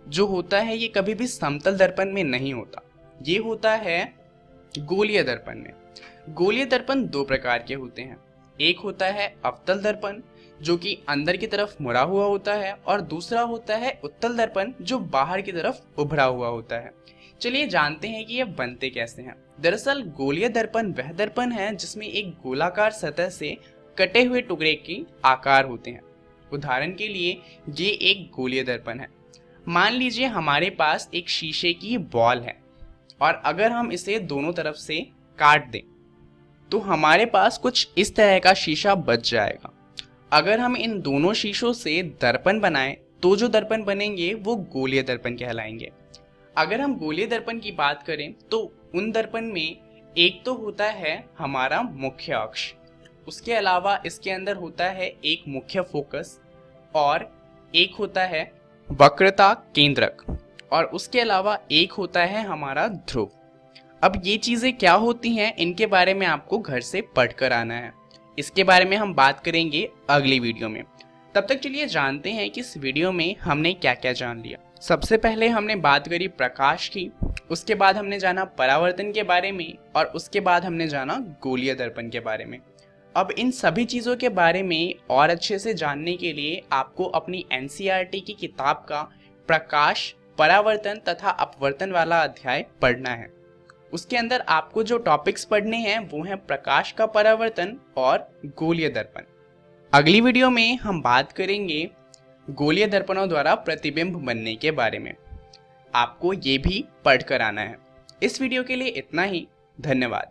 जो होता है ये कभी भी समतल दर्पण में नहीं होता, ये होता है गोलीय दर्पण में। गोलीय दर्पण दो प्रकार के होते हैं, एक होता है अवतल दर्पण जो कि अंदर की तरफ मुड़ा हुआ होता है, और दूसरा होता है उत्तल दर्पण जो बाहर की तरफ उभरा हुआ होता है। चलिए जानते हैं कि ये बनते कैसे हैं। दरअसल गोलीय दर्पण वह दर्पण है जिसमें एक गोलाकार सतह से कटे हुए टुकड़े के आकार होते हैं। उदाहरण के लिए ये एक गोलीय दर्पण है। मान लीजिए हमारे पास एक शीशे की बॉल है और अगर हम इसे दोनों तरफ से काट दें तो हमारे पास कुछ इस तरह का शीशा बच जाएगा। अगर हम इन दोनों शीशों से दर्पण बनाएं तो जो दर्पण बनेंगे वो गोलीय दर्पण कहलाएंगे। अगर हम गोलीय दर्पण की बात करें तो उन दर्पण में एक तो होता है हमारा मुख्य अक्ष, उसके अलावा इसके अंदर होता है एक मुख्य फोकस और एक होता है वक्रता केंद्रक, और उसके अलावा एक होता है हमारा ध्रुव। अब ये चीजें क्या होती हैं इनके बारे में आपको घर से पढ़कर आना है। इसके बारे में हम बात करेंगे अगली वीडियो में। तब तक चलिए जानते हैं कि इस वीडियो में हमने क्या क्या जान लिया। सबसे पहले हमने बात करी प्रकाश की, उसके बाद हमने जाना परावर्तन के बारे में, और उसके बाद हमने जाना गोलीय दर्पण के बारे में। अब इन सभी चीज़ों के बारे में और अच्छे से जानने के लिए आपको अपनी एन सी आर टी की किताब का प्रकाश, परावर्तन तथा अपवर्तन वाला अध्याय पढ़ना है। उसके अंदर आपको जो टॉपिक्स पढ़ने हैं वो हैं प्रकाश का परावर्तन और गोलीय दर्पण। अगली वीडियो में हम बात करेंगे गोलीय दर्पणों द्वारा प्रतिबिंब बनने के बारे में। आपको ये भी पढ़कर आना है। इस वीडियो के लिए इतना ही। धन्यवाद।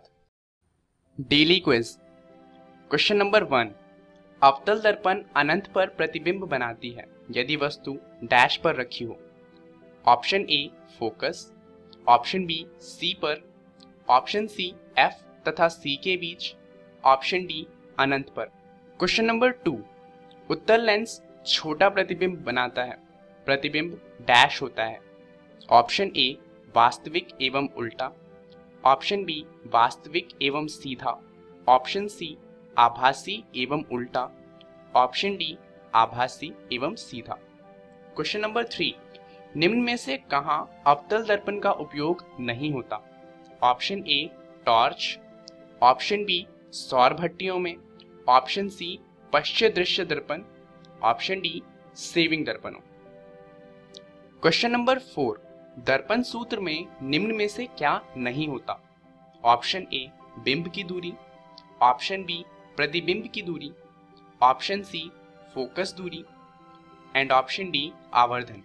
Daily quiz. Question number one, अवतल दर्पण अनंत पर प्रतिबिंब बनाती है यदि वस्तु डैश पर रखी हो। Option A focus, option B C पर, ऑप्शन सी एफ तथा सी के बीच, ऑप्शन डी अनंत पर। क्वेश्चन नंबर टू, उत्तल लेंस छोटा प्रतिबिंब बनाता है, प्रतिबिंब डैश होता है। ऑप्शन ए वास्तविक एवं उल्टा, ऑप्शन बी वास्तविक एवं सीधा, ऑप्शन सी आभासी एवं उल्टा, ऑप्शन डी आभासी एवं सीधा। क्वेश्चन नंबर थ्री, निम्न में से कहां अवतल दर्पण का उपयोग नहीं होता। Option A torch, option B सौर भट्टियों में, ऑप्शन सी पश्चिम दृश्य दर्पण, ऑप्शन डी सेविंग दर्पणों। क्वेश्चन नंबर फोर, दर्पण सूत्र में निम्न में से क्या नहीं होता। ऑप्शन ए बिंब की दूरी, ऑप्शन बी प्रतिबिंब की दूरी, ऑप्शन सी फोकस दूरी, एंड ऑप्शन डी आवर्धन।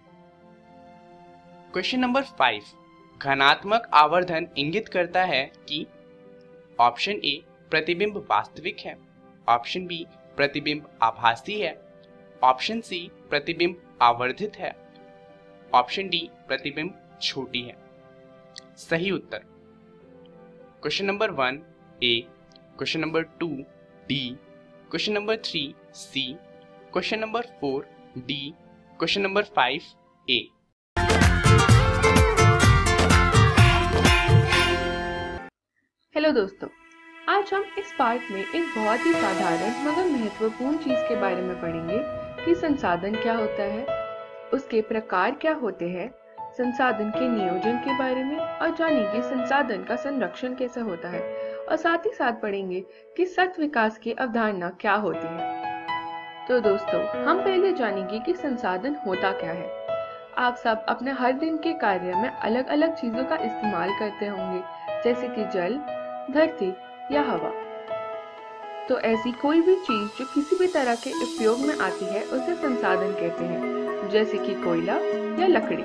क्वेश्चन नंबर फाइव, घनात्मक आवर्धन इंगित करता है कि ऑप्शन ए प्रतिबिंब वास्तविक है, ऑप्शन बी प्रतिबिंब आभासी है, ऑप्शन सी प्रतिबिंब आवर्धित है, ऑप्शन डी प्रतिबिंब छोटी है। सही उत्तर question number one A, question number two D, question number three C, question number four D, question number five A. Hello दोस्तों, आज हम इस पार्ट में एक बहुत ही साधारण मगर महत्वपूर्ण चीज के बारे में पढ़ेंगे कि संसाधन क्या होता है, उसके प्रकार क्या होते हैं, संसाधन के नियोजन के बारे में, और जानेंगे संसाधन का संरक्षण कैसे होता है, और साथ ही साथ पढ़ेंगे कि सतत विकास की अवधारणा क्या होती है। तो दोस्तों, हम पहले जानेंगे कि संसाधन होता क्या है। आप सब अपने हर दिन के कार्य में अलग अलग चीजों का इस्तेमाल करते होंगे, जैसे कि जल, धरती या हवा। तो ऐसी कोई भी चीज जो किसी भी तरह के उपयोग में आती है उसे संसाधन कहते हैं, जैसे कि कोयला या लकड़ी।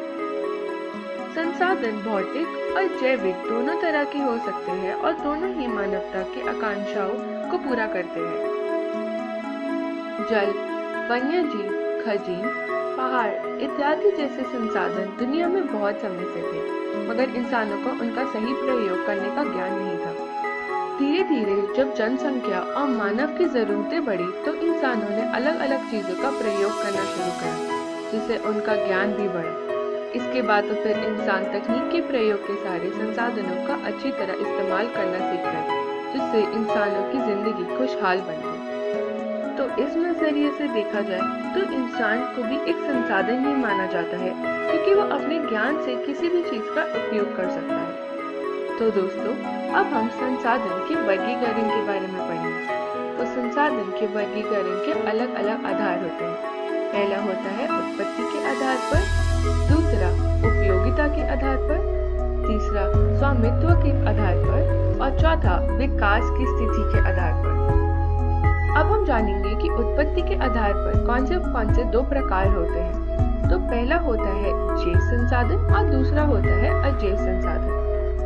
संसाधन भौतिक और जैविक दोनों तरह के हो सकते हैं और दोनों ही मानवता की आकांक्षाओं को पूरा करते हैं। जल, वन्य जीव, खनिज, पहाड़ इत्यादि जैसे संसाधन दुनिया में बहुत समय से थे, मगर इंसानों को उनका सही प्रयोग करने का ज्ञान नहीं था। धीरे धीरे जब जनसंख्या और मानव की जरूरतें बढ़ी तो इंसानों ने अलग अलग चीजों का प्रयोग करना शुरू किया, जिससे उनका ज्ञान भी बढ़ा। इसके बाद तो फिर इंसान तकनीक के प्रयोग के सारे संसाधनों का अच्छी तरह इस्तेमाल करना सीख गए, जिससे इंसानों की जिंदगी खुशहाल बन गई। तो इस नजरिए से देखा जाए तो इंसान को भी एक संसाधन ही माना जाता है, क्योंकि वो अपने ज्ञान से किसी भी चीज का उपयोग कर सकता है। तो दोस्तों, अब हम संसाधन के वर्गीकरण के बारे में पढ़ेंगे। तो संसाधन के वर्गीकरण के अलग अलग आधार होते हैं। पहला होता है उत्पत्ति के आधार पर, दूसरा उपयोगिता के आधार पर, तीसरा स्वामित्व के आधार पर और चौथा विकास की स्थिति के आधार पर। अब हम जानेंगे कि उत्पत्ति के आधार पर कौन से कौन से दो प्रकार होते हैं। तो पहला होता है जैव संसाधन और दूसरा होता है अजैव संसाधन।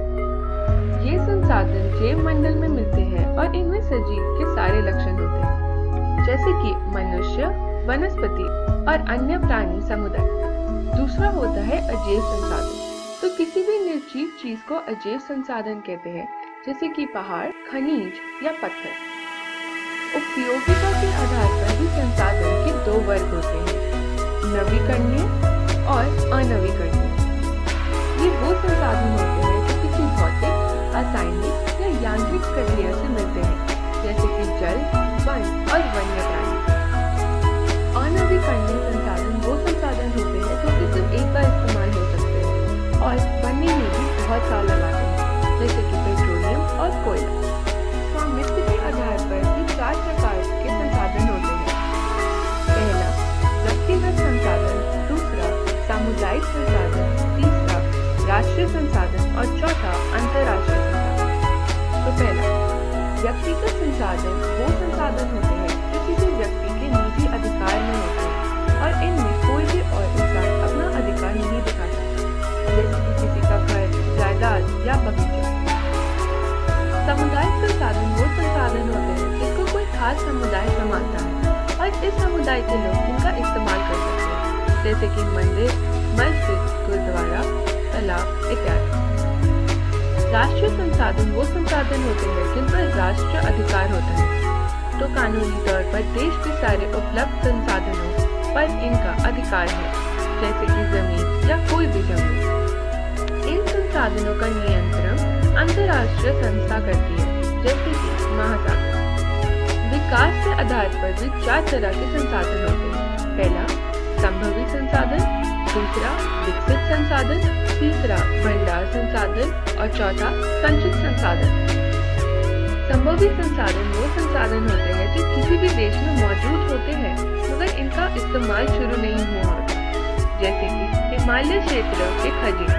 ये संसाधन जैव मंडल में मिलते हैं और इनमें सजीव के सारे लक्षण होते हैं, जैसे कि मनुष्य, वनस्पति और अन्य प्राणी समुदाय। दूसरा होता है अजैव संसाधन। तो किसी भी निर्जीव चीज को अजैव संसाधन कहते हैं, जैसे कि पहाड़, खनिज या पत्थर। उपयोगिता के आधार पर भी संसाधन के दो वर्ग होते हैं, नवीकरणीय और अनवीकरणीय। ये वो संसाधन होते हैं जो किसी भौतिक, रासायनिक या यांत्रिक प्रक्रिया से मिलते हैं, जैसे कि जल, वन और वन्य प्राणी। अनवीकरणीय संसाधन वो संसाधन होते हैं जो कि सिर्फ एक बार इस्तेमाल हो सकते हैं और बनने में भी बहुत साल लगाते हैं, जैसे कि पेट्रोलियम और कोयला। स्वामित्व के आधार पर भी चार प्रकार के संसाधन होते हैं। पहला व्यक्तिगत संसाधन, दूसरा सामुदायिक संसाधन, तीसरा राष्ट्रीय संसाधन और चौथा अंतर्राष्ट्रीय संसाधन। तो पहला व्यक्तिगत संसाधन वो संसाधन होते हैं जो किसी व्यक्ति के निजी अधिकार में होते हैं और इनमें कोई भी और इंसान अपना अधिकार नहीं दिखा सकता, जैसे कि किसी का घर, जायदाद या बगीचा। सामुदायिक संसाधन वो संसाधन होते हैं जिसको कोई खास समुदाय संभालता है और इस समुदाय के लोग इनका इस्तेमाल कर सकते हैं, जैसे कि मंदिर, मस्जिद, गुरुद्वारा, तालाब इत्यादि। राष्ट्रीय संसाधन वो संसाधन होते हैं जिन पर राष्ट्रीय अधिकार होता है। तो कानूनी तौर पर देश के सारे उपलब्ध संसाधनों पर इनका अधिकार है, जैसे कि जमीन या कोई भी जमीन। इन संसाधनों का नियंत्रण अंतर्राष्ट्रीय संस्था करती है, जैसे कि महासागर। विकास के आधार पर भी चार तरह के संसाधन होते हैं। पहला संभवी संसाधन, दूसरा विकसित संसाधन, तीसरा भंडार संसाधन और चौथा संचित संसाधन। संभवी संसाधन वो संसाधन होते हैं जो किसी भी देश में मौजूद होते हैं मगर इनका इस्तेमाल शुरू नहीं हुआ होता, जैसे कि हिमालय क्षेत्र के खनिज।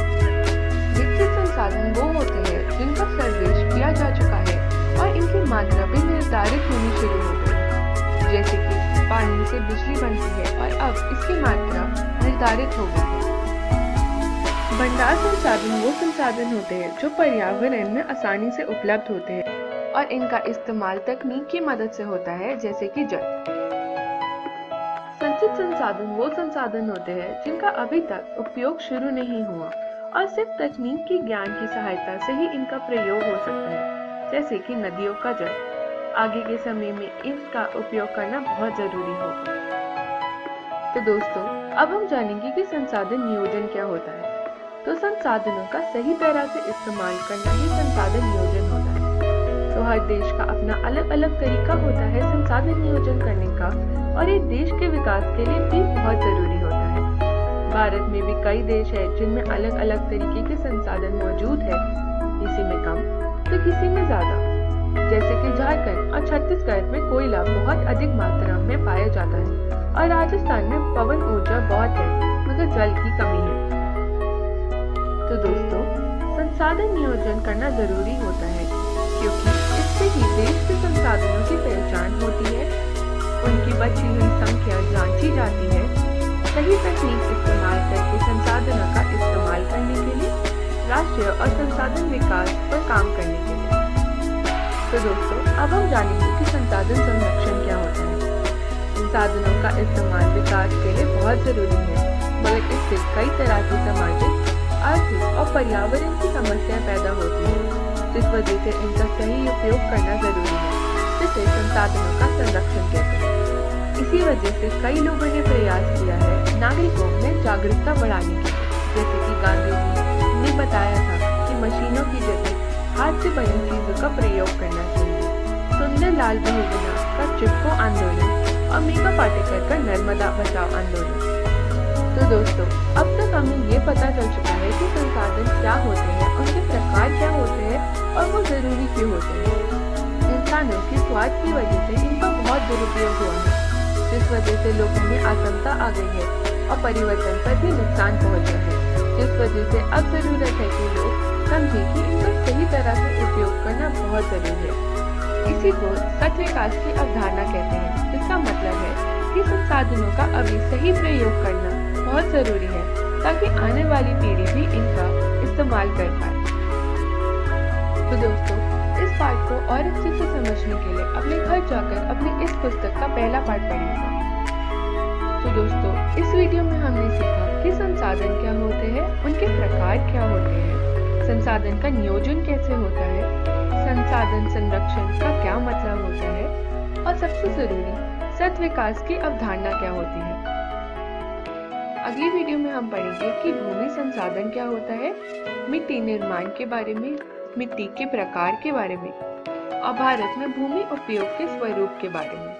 विकसित संसाधन वो होते हैं जिनका सर्वेश किया जा चुका है और इनकी मात्रा भी निर्धारित होनी शुरू हो गई है, जैसे कि पानी से बिजली बनती है और अब इसकी मात्रा निर्धारित हो गई है। भंडार संसाधन वो संसाधन होते हैं जो पर्यावरण में आसानी से उपलब्ध होते हैं और इनका इस्तेमाल तकनीक की मदद से होता है, जैसे कि जल। संचित संसाधन वो संसाधन होते हैं जिनका अभी तक उपयोग शुरू नहीं हुआ और सिर्फ तकनीक की ज्ञान की सहायता से ही इनका प्रयोग हो सकता है, जैसे कि नदियों का जल। आगे के समय में इसका उपयोग करना बहुत जरूरी होगा। तो दोस्तों, अब हम जानेंगे कि संसाधन नियोजन क्या होता है। तो संसाधनों का सही तरह से इस्तेमाल करना ही संसाधन नियोजन होता है। तो हर देश का अपना अलग अलग तरीका होता है संसाधन नियोजन करने का और ये देश के विकास के लिए भी बहुत जरूरी होता है। भारत में भी कई देश है जिनमें अलग अलग तरीके के संसाधन मौजूद है, किसी में कम तो किसी में ज्यादा। जैसे कि झारखंड और छत्तीसगढ़ में कोयला बहुत अधिक मात्रा में पाया जाता है और राजस्थान में पवन ऊर्जा बहुत है मगर जल की कमी है। तो दोस्तों, संसाधन नियोजन करना जरूरी होता है क्योंकि इससे ही देश के संसाधनों की पहचान होती है, उनकी बची हुई संख्या जांची जाती है, सही तकनीक इस्तेमाल करके संसाधनों का इस्तेमाल करने के लिए, राष्ट्रीय और संसाधन विकास पर काम करने के लिए। तो दोस्तों, अब हम जानेंगे कि संसाधन संरक्षण क्या होता है। संसाधनों का इस्तेमाल विकास के लिए बहुत जरूरी है मगर इससे कई तरह की सामाजिक, आर्थिक और पर्यावरण की समस्याएं पैदा होती हैं, जिस वजह से इनका सही उपयोग करना जरूरी है, जिसे संसाधनों का संरक्षण कहते हैं। इसी वजह से कई लोगों ने प्रयास किया है नागरिकों में जागरूकता बढ़ाने के लिए, जैसे कि गांधी जी ने बताया था कि मशीनों की जगह हाथ से बनी चीजों का प्रयोग करना चाहिए। तो सुंदरलाल बहुगुणा का चिपको आंदोलन और मेघा पाटेकर का नर्मदा बचाओ आंदोलन। तो दोस्तों, अब तक हमें ये पता चल चुका है कि संसाधन क्या होते हैं, उनके प्रकार क्या होते हैं और वो जरूरी क्यों होते हैं। इंसानों की स्वार्थ की वजह से इनका बहुत दुरुपयोग हुआ है, जिस वजह से लोगों में आशंका आ गई है और परिवर्तन पर भी नुकसान पहुंचा है, जिस वजह से अब जरूरत है कि लोग समझें कि इनका सही तरह से उपयोग करना बहुत जरूरी है। इसी को सत विकास की अवधारणा कहते हैं, जिसका मतलब है कि संसाधनों का अभी सही प्रयोग करना बहुत जरूरी है ताकि आने वाली पीढ़ी भी इनका इस्तेमाल कर पाए। तो दोस्तों, इस पाठ को और अच्छे से समझने के लिए अपने घर जाकर अपनी इस पुस्तक का पहला पाठ पढ़िएगा। तो दोस्तों, इस वीडियो में हमने सीखा कि संसाधन क्या होते हैं, उनके प्रकार क्या होते हैं, संसाधन का नियोजन कैसे होता है, संसाधन संरक्षण का क्या मतलब होता है और सबसे जरूरी सत विकास की अवधारणा क्या होती है। अगली वीडियो में हम पढ़ेंगे कि भूमि संसाधन क्या होता है, मिट्टी निर्माण के बारे में, मिट्टी के प्रकार के बारे में और भारत में भूमि उपयोग के स्वरूप के बारे में।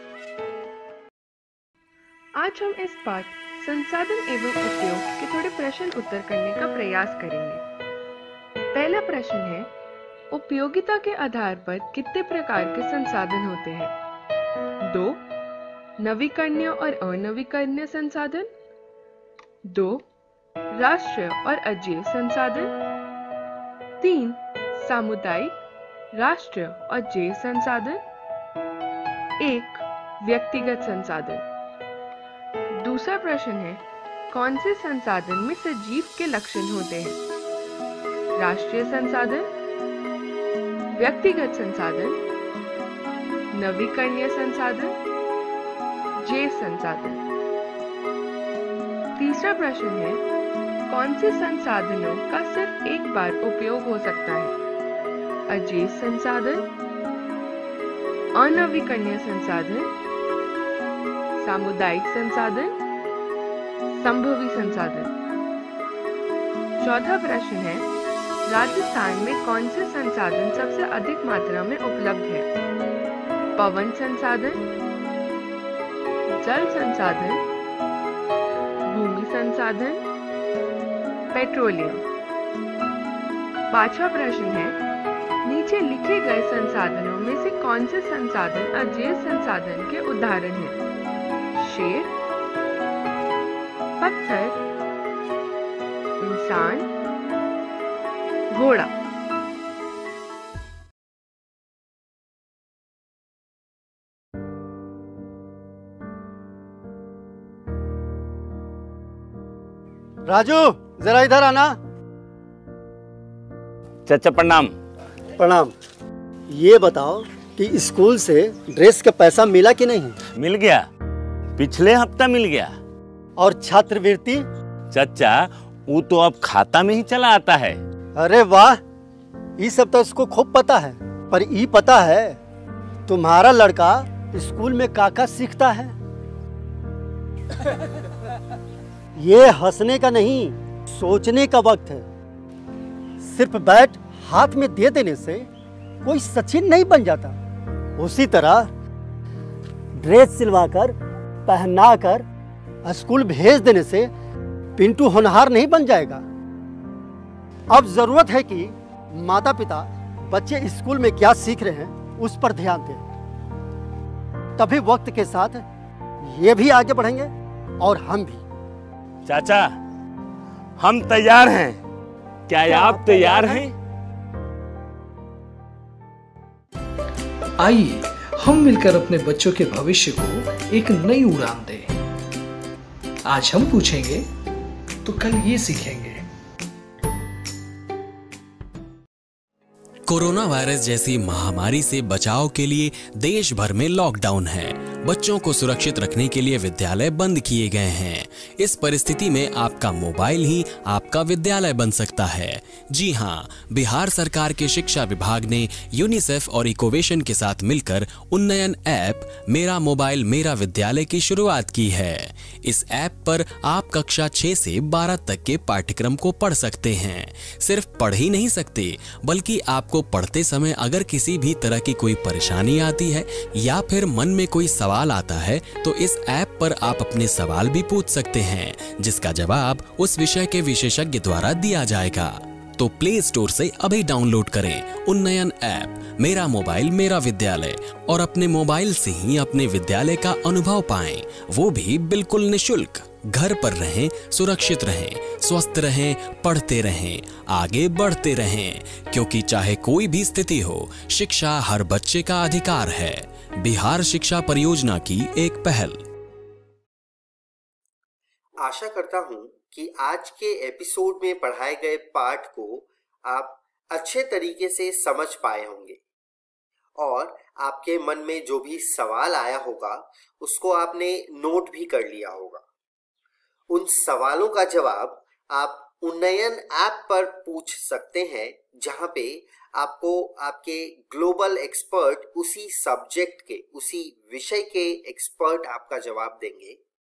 आज हम इस पाठ संसाधन एवं उपयोग के थोड़े प्रश्न उत्तर करने का प्रयास करेंगे। पहला प्रश्न है, उपयोगिता के आधार पर कितने प्रकार के संसाधन होते हैं? दो, नवीकरणीय और अनवीकरणीय संसाधन। दो, राष्ट्रीय और अजेय संसाधन। तीन, सामुदायिक, राष्ट्रीय और अजेय संसाधन। एक, व्यक्तिगत संसाधन। दूसरा प्रश्न है, कौन से संसाधन में सजीव के लक्षण होते हैं? राष्ट्रीय संसाधन, व्यक्तिगत संसाधन, नवीकरणीय संसाधन, अजेय संसाधन। तीसरा प्रश्न है, कौन से संसाधनों का सिर्फ एक बार उपयोग हो सकता है? अजेय संसाधन, अनवीकरणीय संसाधन, सामुदायिक संसाधन, संभवी संसाधन। चौथा प्रश्न है, राजस्थान में कौन से संसाधन सबसे अधिक मात्रा में उपलब्ध है? पवन संसाधन, जल संसाधन, भूमि संसाधन, पेट्रोलियम। पांचवा प्रश्न है, नीचे लिखे गए संसाधनों में से कौन से संसाधन अजेय संसाधन के उदाहरण हैं? शेर, पत्थर, इंसान, घोड़ा। राजू, जरा इधर आना। चाचा प्रणाम। प्रणाम। ये बताओ कि स्कूल से ड्रेस का पैसा मिला कि नहीं? मिल गया, पिछले हफ्ता मिल गया। और छात्रवृत्ति? चाचा, वो तो अब खाता में ही चला आता है। अरे वाह, ये सब तो इसको खूब पता है। पर ये पता है तुम्हारा लड़का स्कूल में काका सीखता है? ये हंसने का नहीं, सोचने का वक्त है। सिर्फ बैट हाथ में दे देने से कोई सचिन नहीं बन जाता। उसी तरह ड्रेस सिलवाकर पहनाकर स्कूल भेज देने से पिंटू होनहार नहीं बन जाएगा। अब जरूरत है कि माता पिता बच्चे स्कूल में क्या सीख रहे हैं उस पर ध्यान दें। तभी वक्त के साथ ये भी आगे बढ़ेंगे और हम भी। चाचा, हम तैयार हैं। क्या, क्या आप तैयार हैं? आइए हम मिलकर अपने बच्चों के भविष्य को एक नई उड़ान दें। आज हम पूछेंगे तो कल ये सीखेंगे। कोरोना वायरस जैसी महामारी से बचाव के लिए देश भर में लॉकडाउन है। बच्चों को सुरक्षित रखने के लिए विद्यालय बंद किए गए हैं। इस परिस्थिति में आपका मोबाइल ही आपका विद्यालय बन सकता है। जी हाँ, बिहार सरकार के शिक्षा विभाग ने यूनिसेफ और इकोवेशन के साथ मिलकर उन्नयन ऐप मेरा मोबाइल मेरा विद्यालय की शुरुआत की है। इस ऐप पर आप कक्षा छह से बारह तक के पाठ्यक्रम को पढ़ सकते हैं। सिर्फ पढ़ ही नहीं सकते, बल्कि आपको पढ़ते समय अगर किसी भी तरह की कोई परेशानी आती है या फिर मन में कोई सवाल आता है तो इस ऐप पर आप अपने सवाल भी पूछ सकते हैं, जिसका जवाब उस विषय के विशेषज्ञ द्वारा दिया जाएगा। तो प्ले स्टोर से अभी डाउनलोड करें उन्नयन ऐप मेरा मोबाइल मेरा विद्यालय और अपने मोबाइल से ही अपने विद्यालय का अनुभव पाएं, वो भी बिल्कुल निशुल्क। घर पर रहें, सुरक्षित रहें, स्वस्थ रहें, पढ़ते रहें, आगे बढ़ते रहें, क्योंकि चाहे कोई भी स्थिति हो, शिक्षा हर बच्चे का अधिकार है। बिहार शिक्षा परियोजना की एक पहल। आशा करता हूं कि आज के एपिसोड में पढ़ाए गए पाठ को आप अच्छे तरीके से समझ पाए होंगे और आपके मन में जो भी सवाल आया होगा उसको आपने नोट भी कर लिया होगा। उन सवालों का जवाब आप उन्नयन ऐप पर पूछ सकते हैं, जहां पे आपको आपके ग्लोबल एक्सपर्ट उसी सब्जेक्ट के, उसी विषय के एक्सपर्ट आपका जवाब देंगे।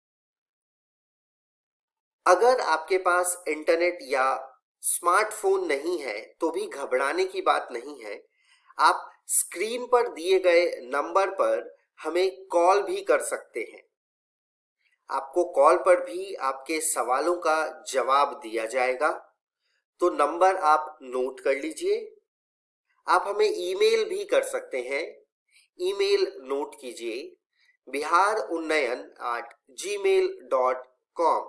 अगर आपके पास इंटरनेट या स्मार्टफोन नहीं है तो भी घबराने की बात नहीं है। आप स्क्रीन पर दिए गए नंबर पर हमें कॉल भी कर सकते हैं। आपको कॉल पर भी आपके सवालों का जवाब दिया जाएगा। तो नंबर आप नोट कर लीजिए। आप हमें ईमेल भी कर सकते हैं। ईमेल नोट कीजिए, Bihar Unnayan at gmail dot com.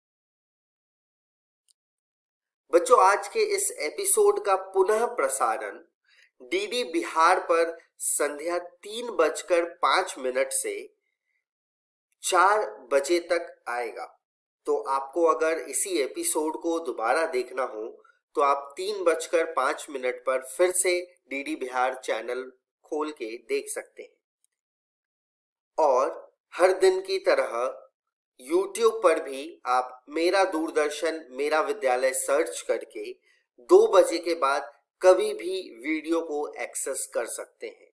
बच्चों, आज के इस एपिसोड का पुनः प्रसारण डीडी बिहार पर संध्या तीन बजकर पांच मिनट से चार बजे तक आएगा। तो आपको अगर इसी एपिसोड को दोबारा देखना हो तो आप तीन बजकर पांच मिनट पर फिर से डीडी बिहार चैनल खोल के देख सकते हैं। और हर दिन की तरह यूट्यूब पर भी आप मेरा दूरदर्शन मेरा विद्यालय सर्च करके दो बजे के बाद कभी भी वीडियो को एक्सेस कर सकते हैं।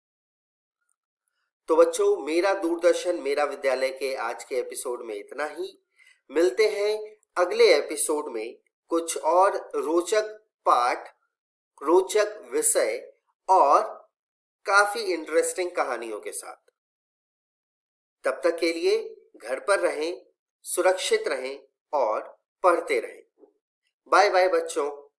तो बच्चों, मेरा दूरदर्शन मेरा विद्यालय के आज के एपिसोड में इतना ही। मिलते हैं अगले एपिसोड में कुछ और रोचक पाठ, रोचक विषय और काफी इंटरेस्टिंग कहानियों के साथ। तब तक के लिए घर पर रहें, सुरक्षित रहें और पढ़ते रहें। बाय बाय बच्चों।